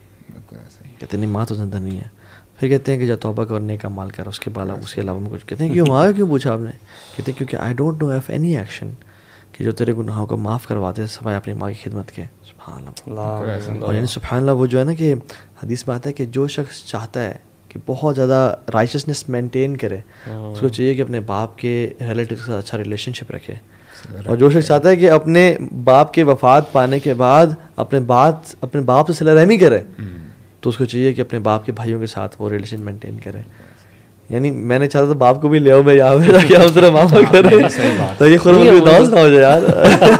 कहते नहीं, माँ तो जिंदा नहीं है. फिर कहते हैं कि जा तौबा कर, नेक अमाल कर, उसके अलावा में कुछ. कहते हैं क्यों माँ क्यों पूछा आपने? कहते हैं क्योंकि I don't know of any action कि जो तेरे गुनाहों को माफ़ करवाते हैं सिवाय अपनी माँ की खिदमत के. सुभान अल्लाह. और यानी सुभान अल्लाह वो जो है ना कि हदीस में आता है कि जो शख्स चाहता है कि बहुत ज़्यादा राइचसनेस मेंटेन करे, उसको चाहिए कि अपने बाप के रिलेटिव के साथ अच्छा रिलेशनशिप रखे. और जो शख्स चाहता है कि अपने बाप के वफात पाने के बाद अपने बाप से सिला रहमी करे, तो उसको चाहिए कि अपने बाप के भाइयों के साथ वो रिलेशन मेंटेन करे. یعنی میں نے چاہتا تھا باپ کو بھی لے آؤ میں یہاں پہ تاکہ ہم ذرا ماما کریں تو یہ خود دوست نہ ہو جائے یار.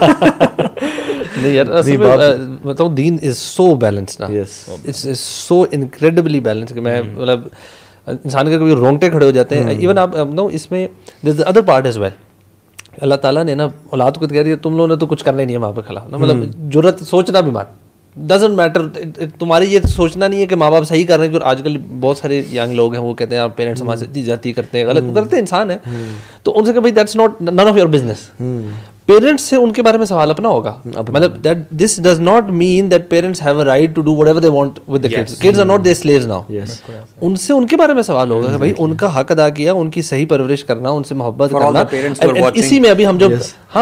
نہیں یار اصل میں مطلب دین از سو بیلنس نا, اٹس سو انکریڈبلی بیلنس کہ میں مطلب انسان کے کبھی رونگٹے کھڑے ہو جاتے ہیں. ایون آپ نو اس میں there is other part as well. اللہ تعالیٰ نے نا اولاد کو کہہ دیا تم لوگوں نے تو کچھ کرنا ہی نہیں ہے وہاں پہ کھلا, مطلب جرت سوچنا بھی مات, ڈزنٹ میٹر. تمہاری یہ سوچنا نہیں ہے کہ ماں باپ صحیح کر رہے ہیں, آج کل بہت سارے ینگ لوگ ہیں وہ کہتے ہیں پیرنٹس ہمارے سے جاتی کرتے ہیں, غلط کرتے ہیں, انسان ہے. تو ان سے کہ بھائی that's not none of your business. Parents سے ان کے بارے میں سوال اپنا ہوگا, مطلب this does not mean that parents have a right to do whatever they want with the kids. Kids are not their slaves now. ان سے ان کے بارے میں سوال ہوگا کہ بھائی ان کا حق ادا کیا, ان کی صحیح پرورش کرنا, ان سے محبت کرنا. اسی میں ابھی ہم جو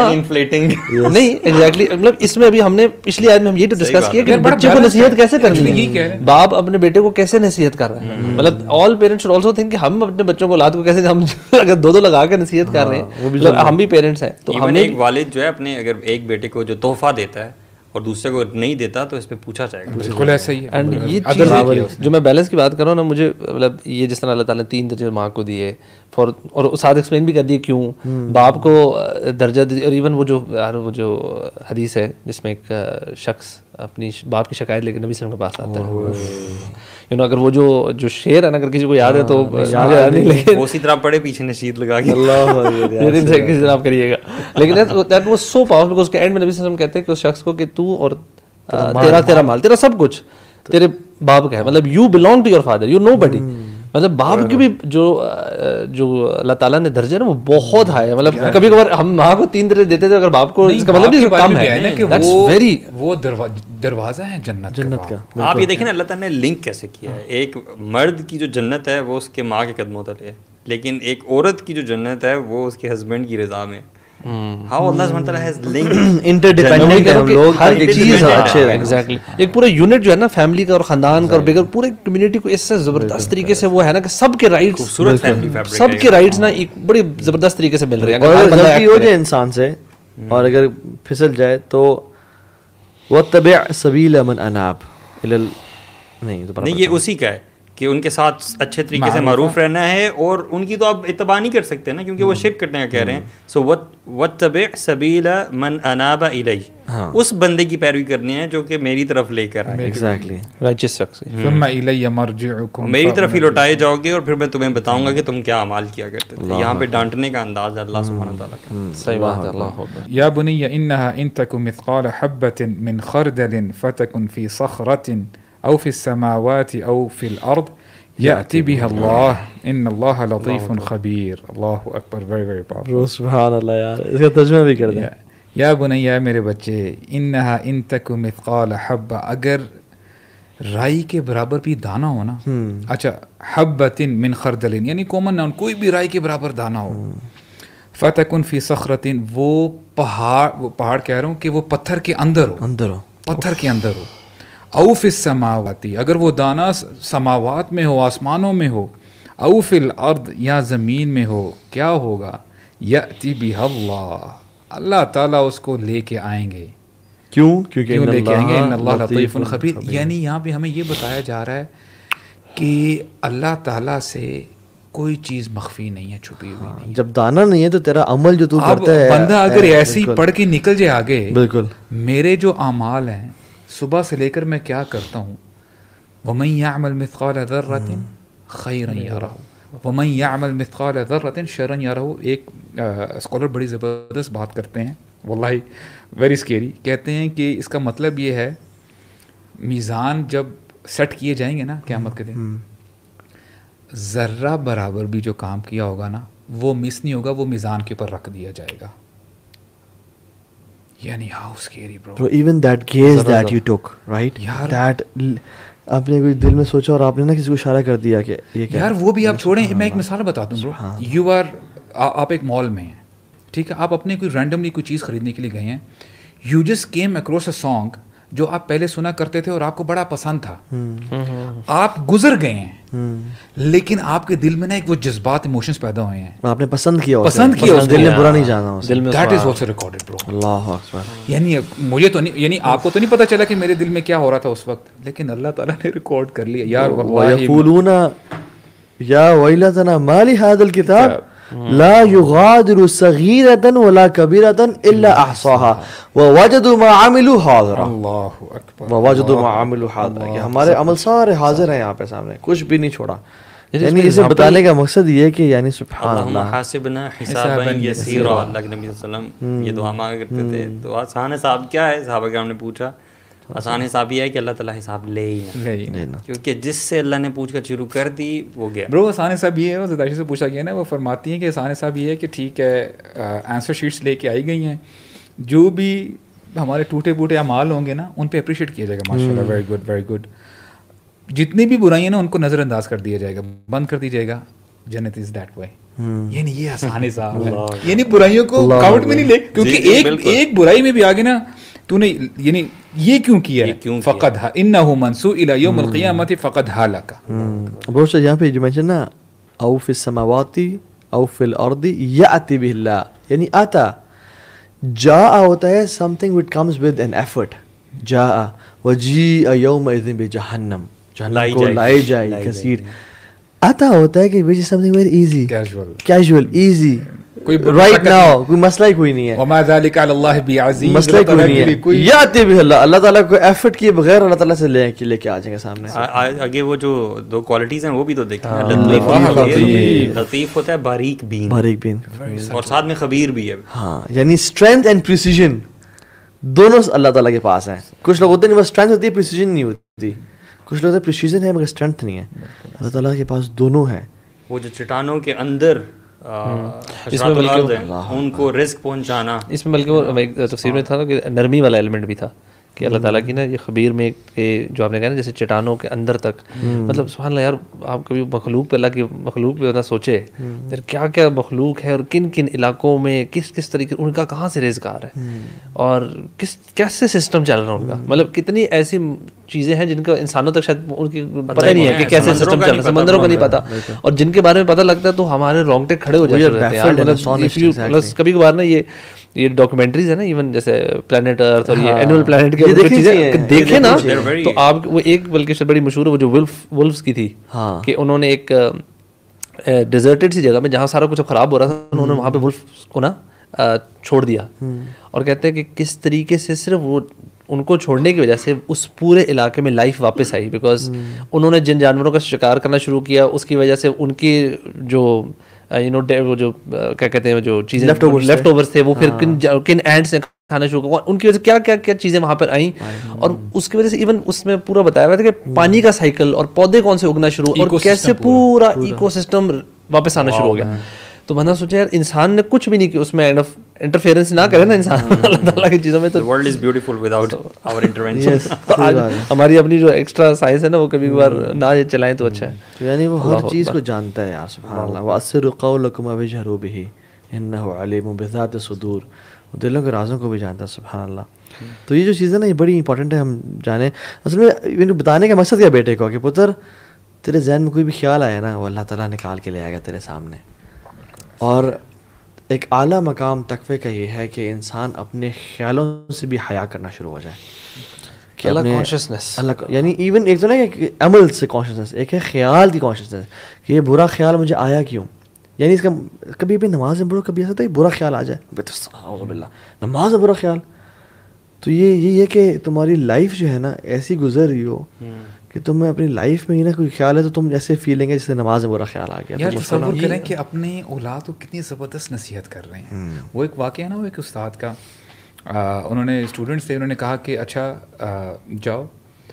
نہیں ایگزیکٹلی مطلب اس میں ابھی ہم نے پچھلی آیت میں ہم یہ تو ڈسکس کیا کہ بچے کو نصیحت کیسے کرنی ہے, باپ اپنے بیٹے کو کیسے نصیحت کر رہے ہیں. مطلب all parents should also think کہ ہم اپنے بچوں کو اولاد کو کیسے, ہم اگر دو لگا کے نصیحت کر رہے ہیں, ہم بھی پیرنٹس ہیں. تو ہم نے ایک والد جو ہے اپنے اگر ایک بیٹے کو جو تحفہ دیتا ہے اور دوسرے کو نہیں دیتا تو اس پہ پوچھا جائے گا. بالکل ایسا ہی ہے. اینڈ یہ چیز جو میں بیلنس کی بات کر رہا ہوں نا, مجھے مطلب یہ جس طرح اللہ تعالیٰ نے 3 درجے ماں کو دیے فور, اور ساتھ ایکسپلین بھی کر دیے کیوں باپ کو درجہ دیے. اور ایون وہ جو حدیث ہے جس میں ایک شخص اپنی باپ کی شکایت لے کے نبی صلی اللہ علیہ وسلم کے پاس آتا ہے. اگر وہ جو شعر ہے نا, اگر کسی کو یاد ہے تو اسی طرح پڑھے پیچھے نشید لگا کے کسی طرح آپ کریے گا. لیکن دیٹ واز سو پاورفل کہ اس کے اینڈ میں نبی صلی اللہ علیہ وسلم کہتے ہیں کہ اس شخص کو کہ تو اور تیرا مال تیرا سب کچھ تیرے باپ کا ہے, مطلب you belong to your father, you know buddy. مطلب باپ کی بھی جو اللہ تعالیٰ نے درجہ نا وہ بہت ہائی ہے. مطلب کبھی کبھار ہم ماں کو 3 درجے دیتے تھے, اگر باپ کو اس کا مطلب کم ہے کہ وہ دروازہ ہے جنت کا. آپ یہ دیکھیں نا اللہ تعالیٰ نے لنک کیسے کیا ہے. ایک مرد کی جو جنت ہے وہ اس کے ماں کے قدموں تلے ہے, لیکن ایک عورت کی جو جنت ہے وہ اس کے ہسبینڈ کی رضا میں. How Allah subhanahu wa ta'ala has linked interdependent ہم لوگ ہر چیز اچھے ہیں. ایگزیکٹلی ایک پورا یونٹ جو ہے نا فیملی کا اور خاندان کا اور بغیر پورے کمیونٹی کو اس سے زبردست طریقے سے وہ ہے نا کہ سب کے رائٹس سب کے رائٹس نا ایک بڑی زبردست طریقے سے مل رہے ہیں. اگر غلطی ہو جائے انسان سے اور اگر پھسل جائے تو واتبع سبیل من اناب نہیں, یہ اسی کا ہے کہ ان کے ساتھ اچھے طریقے سے معروف رہنا ہے, اور ان کی تو آپ اتباع نہیں کر سکتے نا کیونکہ وہ شرک کرنے کا کہہ رہے ہیں. سو واتبع سبیل من اناب الی, اس بندے کی پیروی کرنی ہے جو کہ میری طرف لے کر آئے. ایگزیکٹلی رائچس شخص, ثم الی مرجعکم, میری طرف ہی لوٹائے جاؤ گے اور پھر میں تمہیں بتاؤں گا کہ تم کیا اعمال کیا کرتے تھے. یہاں پہ ڈانٹنے کا انداز ہے اللہ سبحانہ وتعالیٰ کا. صحیح بات ہے. اللہ اکبر. یا بنی انها ان تک مثقال حبۃ من خردل فتکن فی صخرۃ او فی السماوات او فی الارض یأتی بها اللہ ان اللہ لطیف خبیر. اللہ اکبر. Very very powerful. سبحان اللہ یار, اس کا ترجمہ بھی کر دیں. یا بنیا میرے بچے, انہا ان تک مثقال حبہ, اگر رائی کے برابر بھی دانا ہو نا, اچھا حبۃ من خردل یعنی کامن ناؤن, کوئی بھی رائی کے برابر دانا ہو, فتکن فی صخرۃ, وہ پہاڑ کہہ رہا ہوں کہ وہ پتھر کے اندر ہو, پتھر کے اندر ہو, او فی السماواتی, اگر وہ دانا سماوات میں ہو, آسمانوں میں ہو, او فی الارض, یا زمین میں ہو, کیا ہوگا, یأتی بها اللہ, اللہ تعالیٰ اس کو لے کے آئیں گے. کیوں لے کے آئیں گے, ان اللہ لطیف خبیر. یعنی یہاں پہ ہمیں یہ بتایا جا رہا ہے کہ اللہ تعالیٰ سے کوئی چیز مخفی نہیں ہے, چھپی ہوئی نہیں. جب دانا نہیں ہے تو تیرا عمل جو تو کرتا ہے, بندہ اگر ایسے ہی پڑھ کے نکل جائے آگے, بالکل میرے جو اعمال ہیں صبح سے لے کر میں کیا کرتا ہوں, وَمَن يَعْمَلْ مِثْقَالَ ذَرَّةٍ خَيْرًا يَرَهُ وَمَن يَعْمَلْ مِثْقَالَ ذَرَّةٍ شَرًّا يَرَهُ. ایک اسکالر بڑی زبردست بات کرتے ہیں, واللہ ویری اسکیری, کہتے ہیں کہ اس کا مطلب یہ ہے میزان جب سیٹ کیے جائیں گے نا قیامت کے دن, ذرہ برابر بھی جو کام کیا ہوگا نا وہ مس نہیں ہوگا, وہ میزان کے اوپر رکھ دیا جائے گا. یعنی how scary bro, even that gaze that you took, right, that آپ نے کوئی دل میں سوچا اور آپ نے نا کسی کو اشارہ کر دیا کہ یہ کیا یار, وہ بھی آپ چھوڑیں. میں ایک مثال بتاتا ہوں برو. یو آر, آپ ایک مال میں ہیں, ٹھیک ہے, آپ اپنے کوئی رینڈملی کوئی چیز خریدنے کے لیے گئے ہیں, you just came across a song جو آپ پہلے سنا کرتے تھے اور آپ کو بڑا پسند تھا, آپ گزر گئے ہیں, لیکن آپ کے دل میں نا ایک وہ جذبات ایموشنز پیدا ہوئے ہیں, آپ نے پسند کیا, دل نے برا نہیں جانا, دیٹ از آلسو ریکارڈڈ برو. اللہ اکبر. یعنی مجھے تو نہیں, یعنی آپ کو تو نہیں پتا چلا کہ میرے دل میں کیا ہو رہا تھا اس وقت, لیکن اللہ تعالیٰ نے ریکارڈ کر لیا. یار یقولون یا ویلتنا ما لهذا الكتاب لا يغادر صغيرة ولا كبيرة الا احصاها ووجدوا ما عملوا حاضرا. اللہ اکبر. ووجدوا ما عملوا حاضرا. کہ ہمارے عمل سارے حاضر ہیں یہاں پہ سامنے, کچھ بھی نہیں چھوڑا. یعنی اسے بتانے کا مقصد یہ کہ یعنی سبحان اللہ حاسبنا حسابا یسیرا. اللہ کے نبی صلی اللہ علیہ وسلم یہ دعا مانگا کرتے تھے. تو آسان حساب کیا ہے؟ صحابہ کرام نے پوچھا. آسان حساب یہ ہے کہ اللہ تعالیٰ حساب لے ہی نہ, کیونکہ جس سے اللہ نے پوچھ کر شروع کر دی وہ گیا. برو آسان حساب یہ ہے, زداشی سے پوچھا گیا نا, وہ فرماتی ہیں کہ آسان حساب یہ ہے کہ ٹھیک ہے آنسر شیٹس لے کے آئی گئی ہیں, جو بھی ہمارے ٹوٹے پوٹے اعمال ہوں گے نا ان پہ اپریشیٹ کیا جائے گا. ماشاء اللہ, ویری گڈ ویری گڈ. جتنی بھی برائیاں نا ان کو نظر انداز کر دیا جائے گا, بند کر دی جائے گا. جنت از دیٹ وے. یعنی یہ آسان حساب ہے, یعنی برائیوں کو کاؤنٹ میں نہیں لے, کیونکہ ایک برائی میں بھی آگے نا تو نے یعنی یہ کیوں کیا ہے, فقد انہ منسوء الی یوم القیامت فقد ہلک. بہت سے یہاں پہ جو مینشن نا او فی السماوات او فی الارض یاتی بہ اللہ, یعنی آتا جاء ہوتا ہے something which comes with an effort. جاء وجیء یومئذ بجہنم, جہنم کو لائی جائے کثیر. آتا ہوتا ہے کہ which is something very easy, casual, easy, right now, کوئی مسئلہ ہی کوئی نہیں ہے. وما ذلک علی اللہ بعزیز, مسئلہ کوئی نہیں ہے. یاتی بہ اللہ, اللہ تعالیٰ کو ایفرٹ کیے بغیر اللہ تعالیٰ سے لے کے آ جائیں گے سامنے. آگے وہ جو دو کوالٹیز ہیں وہ بھی تو دیکھیں. لطیف ہوتا ہے باریک بین, باریک بین, اور ساتھ میں خبیر بھی ہے. ہاں, یعنی اسٹرینتھ اینڈ پریسیجن دونوں اللہ تعالیٰ کے پاس ہیں. کچھ لوگ ہوتے ہیں بس اسٹرینتھ ہوتی ہے, پریسیجن نہیں ہوتی. کچھ لوگ پریسیجن ہے مگر اسٹرینتھ نہیں ہے. اللہ تعالیٰ کے پاس دونوں ہیں. وہ جو چٹانوں کے اندر ان کو رزق پہنچانا, اس میں بلکہ وہ تفسیر میں تھا کہ نرمی والا ایلیمنٹ بھی تھا کہ اللہ تعالیٰ کی نا یہ خبیر میں جو آپ نے کہا نا جیسے چٹانوں کے اندر تک, مطلب سبحان اللہ یار, آپ کبھی مخلوق پہ, اللہ کی مخلوق پہ اتنا سوچے کیا کیا مخلوق ہے اور کن کن علاقوں میں کس کس طریقے ان کا کہاں سے رزق آ رہا ہے اور کیسے سسٹم چل رہا ہے ان کا. مطلب کتنی ایسی چیزیں ہیں جن کا انسانوں تک شاید ان کی پتہ نہیں ہے کہ کیسے سسٹم چل رہا ہے, سمندروں کا نہیں پتا, اور جن کے بارے میں پتہ لگتا ہے تو ہمارے رونگٹے کھڑے ہو جاتے ہیں. کبھی کبھار نا یہ ڈاکومنٹریز ہے نا, ایون جیسے پلانٹ ارتھ اور یہ اینول پلانٹ کے چیزیں دیکھیں نا تو آپ وہ ایک بلکہ بڑی مشہور ہے وہ جو ولفز کی تھی کہ انہوں نے ایک ڈیزرٹڈ سی جگہ میں جہاں سارا کچھ خراب ہو رہا تھا انہوں نے وہاں پہ ولف کو نا چھوڑ دیا, اور کہتے ہیں کہ کس طریقے سے صرف وہ ان کو چھوڑنے کی وجہ سے اس پورے علاقے میں لائف واپس آئی, بیکاز انہوں نے جن جانوروں کا شکار کرنا شروع کیا اس کی وجہ سے ان کی جو وہ جو کیا کہتے ہیں جو چیزیں لیفٹ اوورس تھے وہ پھر کن اینٹس نے کھانا شروع کیا, ان کی وجہ سے کیا کیا کیا چیزیں وہاں پر آئیں, اور اس کی وجہ سے ایون اس میں پورا بتایا گیا تھا کہ پانی کا سائیکل اور پودے کون سے اگنا شروع اور کیسے پورا ایکو سسٹم واپس آنا شروع ہو گیا. تو بندہ سوچا یار انسان نے کچھ بھی نہیں کیا اس میں انٹرفیئرنس نہ کرے نا انسان اللہ تعالیٰ کی چیزوں میں, تو world is beautiful without our intervention. ہماری اپنی جو ایکسٹرا سائنس ہے نا وہ کبھی بار نہ چلائیں تو اچھا ہے. یعنی وہ ہر چیز کو جانتا ہے یار, سبحان اللہ. وَأَسِرُّوا قَوْلَكُمْ وَاجْهَرُوا بِهِ إِنَّهُ عَلِيمٌ بِذَاتِ الصُّدُورِ, دلوں کے رازوں کو بھی جانتا ہے, سبحان اللہ. تو یہ جو چیز ہے نا یہ بڑی امپورٹنٹ ہے ہم جانیں. اصل میں بتانے کا مقصد کیا بیٹے کو کہ پتر تیرے ذہن میں کوئی بھی خیال آیا نا وہ اللہ تعالیٰ نکال کے لے آئے گا تیرے سامنے. اور ایک اعلیٰ مقام تقوی کا یہ ہے کہ انسان اپنے خیالوں سے بھی حیا کرنا شروع ہو جائے, کہ اللہ کانشیسنس, یعنی ایون ایک تو نا کہ عمل سے کانشیسنس, ایک ہے خیال کی کانشیسنس کہ یہ برا خیال مجھے آیا کیوں. یعنی اس کا کبھی بھی نماز میں پڑھو کبھی ایسا ہوتا ہے برا خیال آ جائے, نماز میں برا خیال, تو یہ کہ تمہاری لائف جو ہے نا ایسی گزر رہی ہو کہ تمہیں اپنی لائف میں ہی نا کوئی خیال ہے تو تم ایسے فیلنگ ہے جیسے نماز میں برا خیال آ گیا. یار تصور کریں کہ اپنے اولاد کو کتنی زبردست نصیحت کر رہے ہیں. وہ ایک واقعہ ہے نا, وہ ایک استاد کا, انہوں نے اسٹوڈنٹس تھے, انہوں نے کہا کہ اچھا جاؤ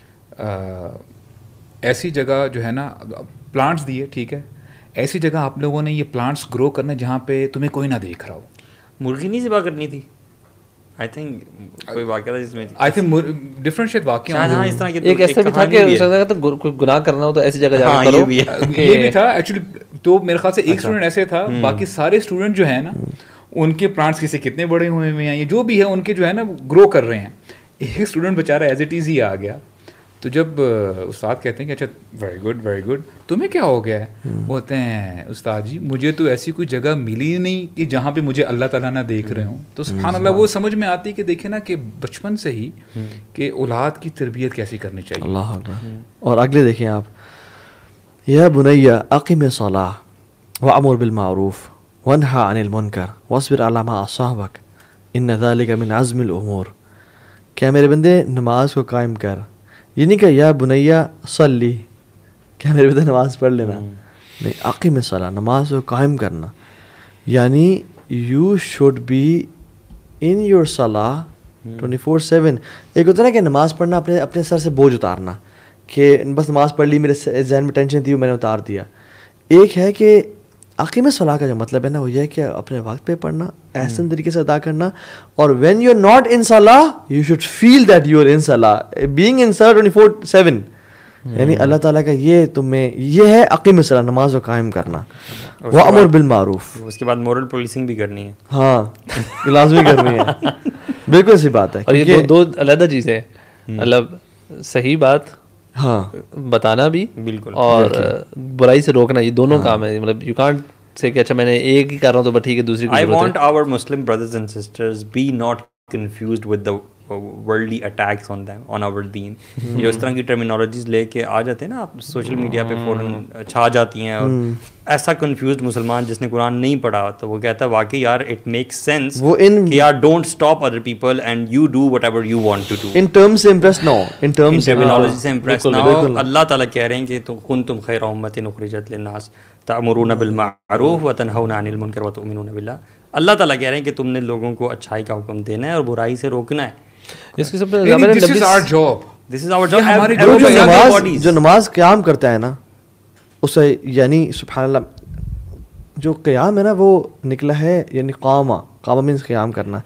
ایسی جگہ جو ہے نا پلانٹس دیے, ٹھیک ہے, ایسی جگہ آپ لوگوں نے یہ پلانٹس گرو کرنا جہاں پہ تمہیں کوئی نہ دیکھ رہا ہو. مرغی نہیں ذبح کرنی تھی, آئی تھنک کوئی واقعہ تھا جس میں آئی تھنک ڈفرینٹ شیٹ واقعہ. اس طرح کی ایک ایسا بھی تھا کہ کوئی گناہ کرنا ہو تو ایسی جگہ جا کے کرو, یہ بھی تھا ایکچولی. تو میرے خیال سے ایک اسٹوڈنٹ ایسے تھا, باقی سارے اسٹوڈنٹ جو ہیں نا ان کے پلانٹس کسی کتنے بڑے ہوئے ہیں, یہ جو بھی ہے ان کے جو ہے نا گرو کر رہے ہیں. ایک اسٹوڈنٹ بیچارہ ایز اٹ از ہی آ گیا. تو جب استاد کہتے ہیں کہ اچھا ویری گڈ ویری گڈ, تمہیں کیا ہو گیا ہے؟ بولتے ہیں استاد جی مجھے تو ایسی کوئی جگہ ملی نہیں کہ جہاں پہ مجھے اللہ تعالیٰ نہ دیکھ رہے ہوں. تو سبحان اللہ وہ سمجھ میں آتی کہ دیکھیں نا کہ بچپن سے ہی کہ اولاد کی تربیت کیسی کرنی چاہیے. اللہ. اور اگلے دیکھیں آپ یا بنی اقم الصلاۃ وامر بالمعروف وانہی عن المنکر واصبر علی ما اصابک ان ذلک من عزم الامور. کیا میرے بندے نماز کو قائم کر. یہ نہیں کہ یا بنیا صلی, کیا میرے بندے نماز پڑھ لینا, نہیں, اقیم الصلاۃ, نماز کو قائم کرنا. یعنی you should be in your صلاح 24/7. ایک ہوتا ہے نا کہ نماز پڑھنا اپنے سر سے بوجھ اتارنا, کہ بس نماز پڑھ لی, میرے ذہن میں ٹینشن تھی, میں نے اتار دیا. ایک ہے کہ عقیم الصلاح کا جو مطلب ہے نا وہ یہ ہے کہ اپنے وقت پہ پڑھنا, احسن طریقے سے ادا کرنا. اور when you are not in صلاح you should feel that you are in صلاح. بینگ ان صلاح 24/7, یعنی اللہ تعالیٰ کا یہ تمہیں یہ ہے عقیم الصلاح, نماز کو قائم کرنا. وامر بالمعروف, اس کے بعد مورل پولیسنگ بھی کرنی ہے. ہاں لازمی کرنی ہے, بالکل سی بات ہے. اور یہ دو علیحدہ چیزیں, مطلب صحیح بات ہاں بتانا بھی, بالکل, اور برائی سے روکنا, یہ دونوں کام ہے. مطلب یو کانٹ سے کہ اچھا میں نے ایک ہی کر رہا ہوں تو بس ٹھیک ہے, دوسری کو I want our Muslim brothers and sisters be not confused with the worldly attacks on them, on our deen. جو اس طرح کی ٹرمینالوجیز لے کے آ جاتے ہیں نا آپ سوشل میڈیا پہ فوراً چھا جاتی ہیں, اور ایسا کنفیوزڈ مسلمان جس نے قرآن نہیں پڑھا تو وہ کہتا ہے واقعی یار اٹ میکس سینس کہ یار don't stop other people and you do whatever you want to do. In terms سے امپریس نہ ہو, ان ٹرمز ٹرمینالوجی سے امپریس نہ ہو. اللہ تعالیٰ کہہ رہے ہیں کہ کنتم خیر امۃ اخرجت للناس تأمرون بالمعروف وتنہون عن المنکر وتؤمنون باللہ. اللہ تعالیٰ کہہ رہے ہیں کہ تم نے لوگوں کو اچھائی کا حکم دینا ہے اور برائی سے روکنا ہے. This is our job. This is our job. ہماری جو نماز قیام کرتا ہے نا اسے, یعنی سبحان اللہ, جو قیام ہے نا وہ نکلا ہے, یعنی قامہ مینس قیام کرنا.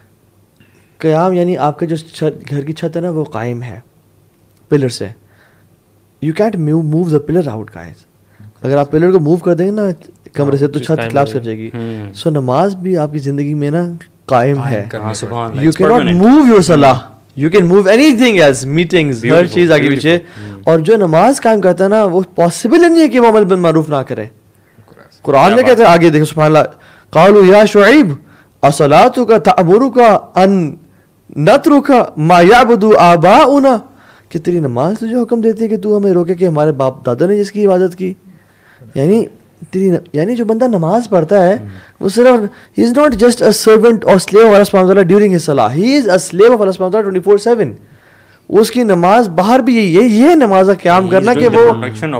قیام یعنی آپ کا جو گھر کی چھت ہے نا وہ قائم ہے پلر سے. You can't move the pillar out guys. اگر آپ پلر کو موو کر دیں گے نا کمرے سے تو چھت کلاپس کر جائے گی. سو نماز بھی آپ کی زندگی میں نا قائم ہے. You can not move your صلاح, you can move anything as meetings, ہر چیز آگے پیچھے. اور جو نماز قائم کرتا ہے نا وہ پاسبل نہیں ہے کہ وہ عمل بالمعروف نہ کرے. قرآن میں کہتے ہیں آگے دیکھو سبحان اللہ, قالوا یا شعیب اصلاتک تأمرک ان نترک ما یعبد آباؤنا, کہ تیری نماز تجھے حکم دیتی ہے کہ تو ہمیں روکے کہ ہمارے باپ دادا نے جس کی عبادت کی. یعنی جو بندہ نماز پڑھتا ہے وہ صرف he is not just a servant اور سلیو آف اللہ سبحانہ وتعالیٰ ڈیورنگ ہز صلاح, ہی از اے سلیو آف اللہ سبحانہ وتعالیٰ 24/7. اس کی نماز باہر بھی یہی ہے, یہ نماز کا قیام کرنا کہ وہ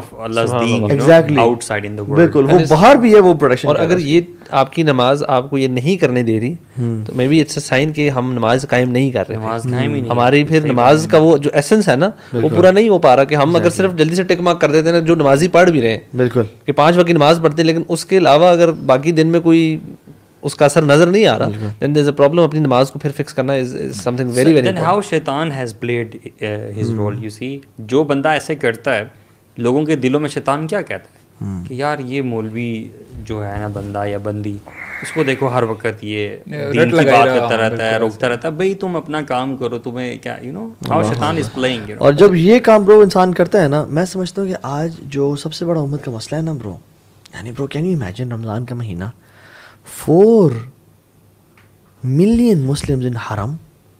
بالکل وہ باہر بھی ہے وہ پروٹیکشن. اور اگر یہ آپ کی نماز آپ کو یہ نہیں کرنے دے رہی تو میں بھی اٹس اے سائن کہ ہم نماز قائم نہیں کر رہے. ہماری پھر نماز کا وہ جو ایسنس ہے نا وہ پورا نہیں ہو پا رہا, کہ ہم اگر صرف جلدی سے ٹک مارک کر دیتے ہیں جو نمازی پڑھ بھی رہے ہیں, بالکل کہ 5 وقت کی نماز پڑھتے ہیں لیکن اس کے علاوہ اگر باقی دن میں کوئی اس کا اثر نظر نہیں آ رہا, then there is a problem. اپنی نماز کو پھر فکس کرنا is something very very important. Then how shaitan has played his role, you see. جو بندہ ایسے کرتا ہے لوگوں کے دلوں میں شیطان کیا کہتا ہے کہ یار یہ مولوی جو ہے نا بندہ یا بندی, اس کو دیکھو ہر وقت یہ دین کی بات کرتا رہتا ہے, روکتا رہتا ہے, بھائی تم اپنا کام کرو, تمہیں کیا you know how shaitan is playing. اور جب یہ کام برو انسان کرتا ہے نا, میں سمجھتا ہوں کہ آج جو سب سے بڑا امت کا مسئلہ ہے نا برو, یعنی برو کین یو امیجن رمضان کا مہینہ, 4 million Muslims in Haram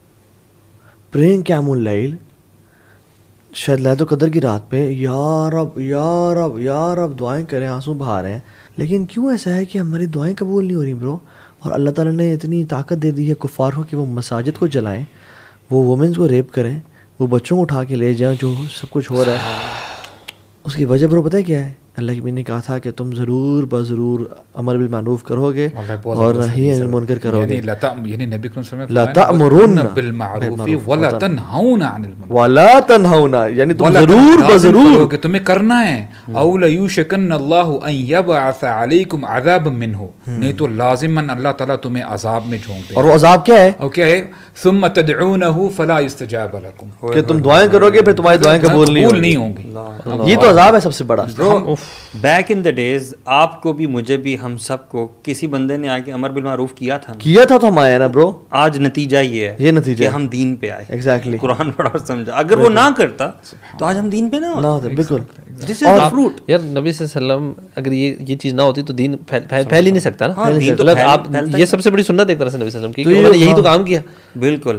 praying Qiyamul Layl, شاید لیلۃ القدر کی رات پہ یا رب یا رب یا رب دعائیں کریں, آنسو بہا رہے ہیں. لیکن کیوں ایسا ہے کہ ہماری دعائیں قبول نہیں ہو رہی برو؟ اور اللہ تعالیٰ نے اتنی طاقت دے دی ہے کفار کو کہ وہ مساجد کو جلائیں, وہ وومنس کو ریپ کریں, وہ بچوں کو اٹھا کے لے جائیں, جو سب کچھ ہو رہا ہے. اس کی وجہ برو پتہ ہے کیا ہے؟ اللہ کی نے کہا تھا کہ تم ضرور بضرور امر بالمعروف کرو گے اور نہی عن المنکر کرو گے. یعنی نبی کریم صلی اللہ علیہ وسلم لا تأمرون بالمعروف ولا تنہون عن المنکر, ولا تنہون یعنی تم ضرور بضرور کہ تمہیں کرنا ہے. او لیوشکن اللہ ان یبعث علیکم عذابا منہ, نہیں تو لازماً اللہ تعالیٰ تمہیں عذاب میں جھونک دے. اور وہ عذاب کیا ہے؟ اور کیا ہے؟ ثم تدعونہ فلا یستجاب لکم, کہ تم دعائیں کرو گے پھر تمہاری دعائیں قبول نہیں ہوں گی. یہ تو عذاب ہے سب سے بڑا. بیک ان دا ڈیز آپ کو بھی مجھے بھی ہم سب کو کسی بندے نے آ کے امر بالمعروف کیا تھا تو ہم آئے نا برو. آج نتیجہ یہ ہے, یہ نتیجہ کہ ہم دین پہ آئے. ایگزیکٹلی, قرآن پڑھا اور سمجھا. اگر وہ نہ کرتا تو آج ہم دین پہ نہ ہوتے. بالکل. This is the fruit. یار نبی صلی اللہ علیہ وسلم اگر یہ چیز نہ ہوتی تو دین پھیل ہی نہیں سکتا نا. مطلب آپ یہ سب سے بڑی سنت ایک طرح سے نبی صلی اللہ علیہ وسلم کی, انہوں نے یہی تو کام کیا. بالکل.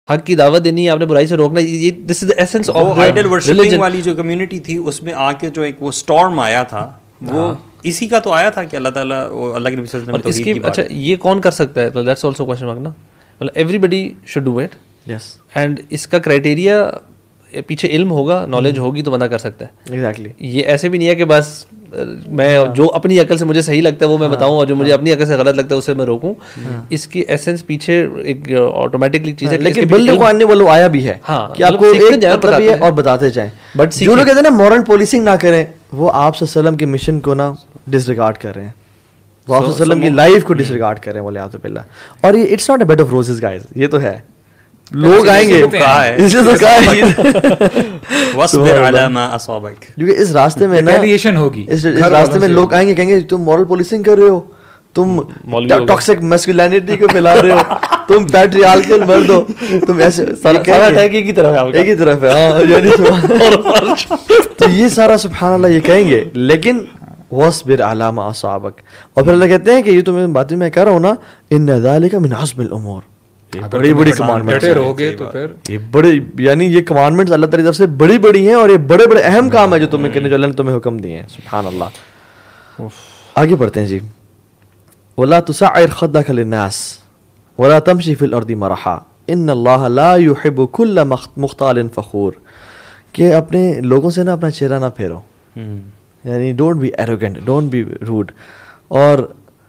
حق کی دعوت دینی ہے, آپ نے برائی سے روکنا, یہ this is the essence of idol worshipping والی جو کمیونٹی تھی اس میں آ کے جو ایک وہ اسٹارم آیا تھا وہ اسی کا تو آیا تھا کہ اللہ تعالیٰ اللہ کے نبی صلی اللہ علیہ وسلم کی اچھا یہ کون کر سکتا ہے, دیٹس آلسو کوسچن مارک نا, مطلب everybody should do it. Yes, and اس کا کرائٹیریا پیچھے علم ہوگا, نالج ہوگی تو بندہ کر سکتا ہے. ایگزیکٹلی, یہ ایسے بھی نہیں ہے کہ بس میں جو اپنی عقل سے مجھے صحیح لگتا ہے وہ میں بتاؤں اور جو مجھے اپنی عقل سے غلط لگتا ہے اسے میں روکوں. اس کی ایسنس پیچھے ایک آٹومیٹکلی چیز ہے, لیکن بلڈ کو آنے والوں آیا بھی ہے کہ آپ کو ایک پتہ بھی ہے اور بتاتے جائیں. بٹ جو لوگ کہتے ہیں نا مورل پولیسنگ نہ کریں, وہ آپ صلی اللہ علیہ وسلم کے مشن کو نا ڈس ریگارڈ کر رہے ہیں, وہ آپ صلی اللہ علیہ وسلم کی لائف کو ڈس ریگارڈ کر رہے ہیں ولیعۃ باللہ. اور یہ it's not a bed of roses guys, یہ تو ہے لوگ آئیں گے اس لیے تو کہا ہے وَاصْبِرْ عَلَىٰ مَا أَصَابَكَ, کیونکہ اس راستے میں نا اس راستے میں لوگ آئیں گے کہیں گے تم مورل پولیسنگ کر رہے ہو, تم ٹاکسک میسکولینٹی کو پھیلا رہے ہو, تم پیٹریارکل مرد ہو, تم ایسے ایک ہی طرف ہے. ہاں تو یہ سارا سبحان اللہ یہ کہیں گے, لیکن وَاصْبِرْ عَلَىٰ مَا أَصَابَكَ. اور پھر اللہ کہتے ہیں کہ یہ تمہیں باتیں میں کہہ رہا ہوں نا, إِنَّ ذَلِكَ مِنْ عَزْمِ الْأُمُورِ, بڑی بڑی کمانڈمنٹس ہوگے تو پھر یہ بڑی, یعنی یہ کمانڈمنٹس اللہ تعالی کی طرف سے بڑی بڑی ہیں اور یہ بڑے بڑے اہم کام ہے جو تمہیں کرنے, جو اللہ نے تمہیں حکم دیے ہیں. سبحان اللہ. آگے پڑھتے ہیں جی. وَلَا تُسَعِّرْ خَدَّكَ لِلنَّاسِ وَلَا تَمْشِ فِي الْأَرْضِ مَرَحًا إِنَّ اللَّهَ لَا يُحِبُّ كُلَّ مُخْتَالٍ فَخُورٍ, کہ اپنے لوگوں سے نا اپنا چہرہ نہ پھیرو, یعنی don't be arrogant, don't be rude, اور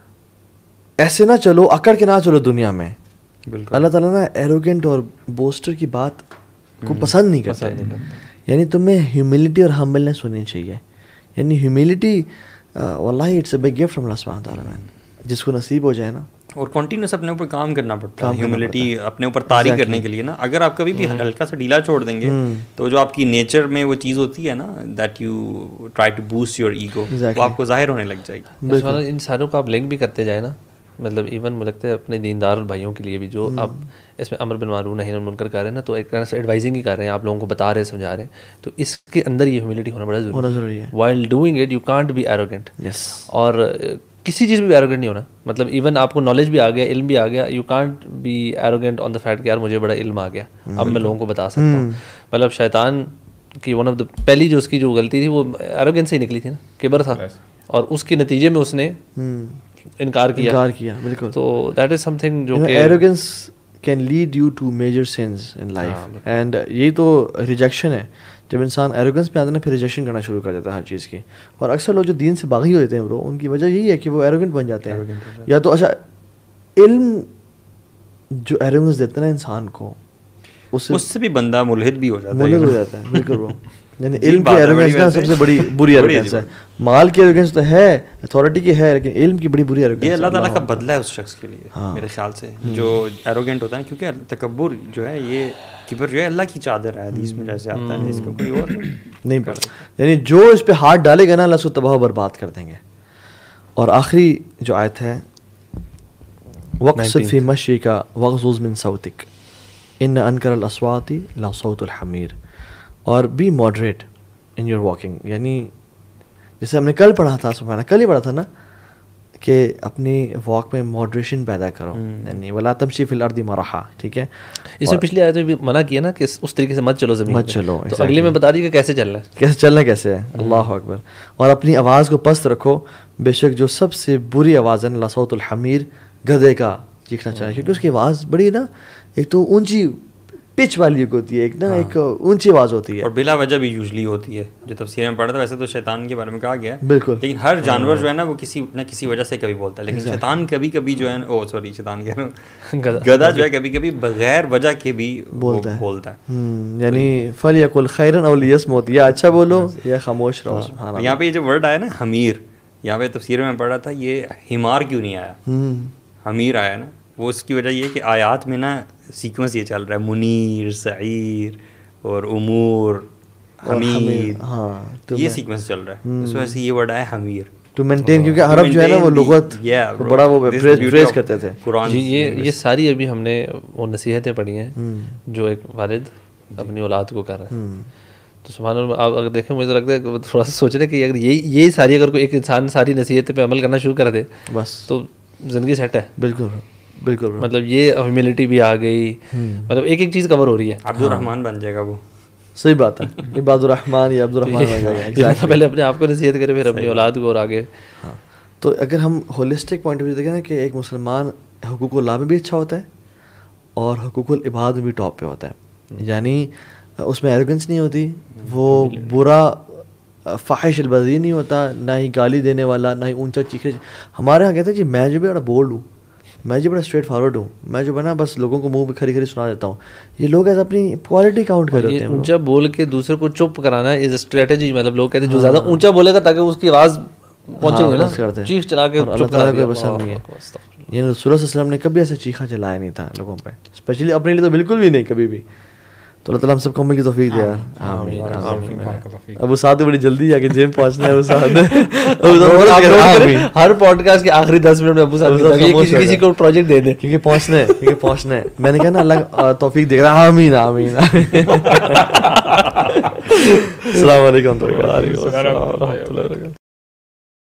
ایسے نہ چلو, اکڑ کے نہ چلو دنیا میں. اللہ تعالیٰ نا ایروگینٹ اور بوسٹر کی بات کو پسند نہیں کرتا, یعنی تمہیں ہیوملٹی اور ہمبلنس ہونی چاہیے. یعنی ہیوملٹی واللہ it's a big gift from اللہ سبحانہ تعالیٰ, جس کو نصیب ہو جائے نا, اور کنٹینیوس اپنے اوپر کام کرنا پڑتا ہے ہیوملٹی اپنے اوپر طاری کرنے کے لیے نا. اگر آپ کبھی بھی ہلکا سا ڈھیلا چھوڑ دیں گے تو جو آپ کی نیچر میں وہ چیز ہوتی ہے نا that you try to boost your ego, وہ آپ کو ظاہر ہونے لگ جائے گی. ان ساروں کو آپ لنک بھی کرتے جائیں نا, مطلب ایون مجھے لگتا ہے اپنے دیندار بھائیوں کے لیے بھی جو آپ اس میں امر بالمعروف نہی عن المنکر کر رہے ہیں نا, تو ایک طرح سے ایڈوائزنگ ہی کر رہے ہیں, آپ لوگوں کو بتا رہے ہیں, سمجھا رہے ہیں, تو اس کے اندر یہ ہیوملٹی ہونا بڑا ضروری ہے. While doing it you can't be arrogant, اور کسی چیز میں بھی ایروگینٹ نہیں ہونا. مطلب ایون آپ کو نالج بھی آ گیا, علم بھی آ گیا, you can't be arrogant on the fact کہ یار مجھے بڑا علم آ گیا, اب میں لوگوں کو بتا سکتا ہوں. مطلب شیطان کی ون آف دا پہلی جو اس کی جو غلطی تھی وہ ایروگینس سے ہی نکلی تھی نا, کبر تھا, اور اس کے نتیجے میں اس نے انکار کیا. بالکل. تو دیٹ از سم تھنگ جو کہ arrogance can lead you to major sense in life, and یہی تو ریجیکشن ہے. جب انسان ایروگنس پہ آتا ہے نا پھر ریجیکشن کرنا شروع کر دیتا ہے ہر چیز کی. اور اکثر لوگ جو دین سے باغی ہوتے ہیں برو, ان کی وجہ یہی ہے کہ وہ ایروگنٹ بن جاتے ہیں. یا تو اچھا علم جو ایروگنس دیتا ہے نا انسان کو, اس سے بھی بندہ ملحد بھی ہو جاتا ہے. بالکل برو, یعنی علم کی ایروگنس نا سب سے بڑی بری ایروگنس ہے. مال کی ایروگنس تو ہے, اتھارٹی کی ہے, لیکن علم کی بڑی بری ایروگنس. یہ اللہ تعالیٰ کا بدلہ ہے اس شخص کے لیے میرے خیال سے جو ایروگنٹ ہوتا ہے, کیونکہ تکبر جو ہے, یہ کبر جو ہے اللہ کی چادر ہے, حدیث میں جیسے آتا ہے, اس کو کوئی اور نہیں پڑتا. یعنی جو اس پہ ہاتھ ڈالے گا نا اللہ اس کو تباہ و برباد کر دیں گے. اور آخری جو آیت ہے, وَقْصِدْ فِي مَشْيِكَ وَغْضُضْ مِنْ صَوْتِكَ إِنَّ أَنْكَرَ الْأَصْوَاتِ لَصَوْتُ الْحَمِيرِ. اور be moderate in your walking, یعنی جیسے ہم نے کل پڑھا تھا, سبحانہ کل ہی پڑھا تھا نا, کہ اپنی واک میں ماڈریشن پیدا کرو, یعنی ولا تمشی فی الارض مرحا. ٹھیک ہے, اس میں پچھلی آیت میں بھی منع کیا نا کہ اس طریقے سے مت چلو زمین مت چلو, تو اگلی میں بتا دی کہ کیسے چلنا ہے, کیسے چلنا کیسے ہے. اللہ اکبر. اور اپنی آواز کو پست رکھو, بے شک جو سب سے بری آواز ہے نا لصوت الحمیر, گدھے کا چیخنا چاہیے, کیونکہ اس کی آواز بڑی نا, ایک تو اونچی پچ والی ہوتی ہے, ایک نا ایک اونچی آواز ہوتی ہے, اور بلا وجہ بھی یوزلی ہوتی ہے. جو تفسیر میں پڑھا تھا, ویسے تو شیطان کے بارے میں کہا گیا ہے بالکل, لیکن ہر جانور جو ہے نا وہ کسی نہ کسی وجہ سے کبھی بولتا ہے, لیکن شیطان کبھی کبھی جو ہے شیطان کہہ رہا ہوں, گدھا جو ہے کبھی کبھی بغیر وجہ کے بھی بولتا ہے. یعنی فلیقل خیرا او لیصمت, یا اچھا بولو یا خاموش رہو. یہاں پہ یہ جو ورڈ آیا نا حمیر, یہاں پہ تفسیر میں پڑھا تھا, یہ حمار کیوں نہیں آیا, حمیر آیا نا, وہ اس کی وجہ یہ کہ آیات میں نا سیکوینس یہ چل رہا ہے, منیر, سعیر اور امور, حمید, یہ سیکوینس چل رہا ہے, اس وجہ سے یہ ورڈ آیا حمیر ٹو مینٹین, کیونکہ عرب جو ہے نا وہ لغت بڑا وہ پریز کرتے تھے. جی یہ ساری ابھی ہم نے وہ نصیحتیں پڑھی ہیں جو ایک والد اپنی اولاد کو کر رہا ہے. تو سبحان اللہ, آپ اگر دیکھیں مجھے لگتا ہے تھوڑا سا سوچ رہے کہ اگر یہی ساری اگر کوئی ایک انسان ساری نصیحتیں پہ عمل کرنا شروع کر دے بس تو زندگی سیٹ ہے. بالکل بالکل مطلب یہ ہیوملٹی بھی آ گئی, مطلب ایک ایک چیز کور ہو رہی ہے. عبد الرحمان بن جائے گا وہ, صحیح بات ہے, عباد الرحمان یا عبد الرحمان بن جائے گا. پہلے اپنے آپ کو نصیحت کرے پھر اپنی اولاد کو, اور آگے. ہاں, تو اگر ہم ہولسٹک پوائنٹ آف ویو دیکھیں نا کہ ایک مسلمان حقوق اللہ میں بھی اچھا ہوتا ہے اور حقوق العباد میں بھی ٹاپ پہ ہوتا ہے, یعنی اس میں ایروگنس نہیں ہوتی, وہ برا فاحش البذی نہیں ہوتا, نہ ہی گالی دینے والا, نہ ہی اونچا چیخنے. ہمارے یہاں کہتے ہیں جی میں جو بھی بڑا بولڈ ہوں, میں جو بڑا اسٹریٹ فارورڈ ہوں, میں جو بنا بس لوگوں کو منہ پہ کھری کھری سنا دیتا ہوں. یہ لوگ ایسا اپنی کوالٹی کاؤنٹ کر رہے ہیں. اونچا بول کے دوسرے کو چپ کرانا از اسٹریٹجی, مطلب لوگ کہتے ہیں جو زیادہ اونچا بولے گا تاکہ اس کی آواز پہنچے گی نا, چیخ چلا کے اللہ تعالیٰ کو پسند نہیں ہے. یعنی رسول اللہ صلی اللہ علیہ وسلم نے کبھی ایسا چیخا چلایا نہیں تھا لوگوں پہ, اسپیشلی اپنے لیے تو بالکل بھی نہیں کبھی بھی. تو اللہ تعالیٰ ہم سب کو عمل کی توفیق دے. ابو سعد بڑی جلدی آ کے جیم پہنچنا ہے. ابو سعد ہر پوڈ کاسٹ کے آخری 10 منٹ میں ابو صاحب کسی کو پروجیکٹ دے دیں, کیونکہ پہنچنا ہے. میں نے کہا نا اللہ توفیق دے گا. آمین آمین. السلام علیکم.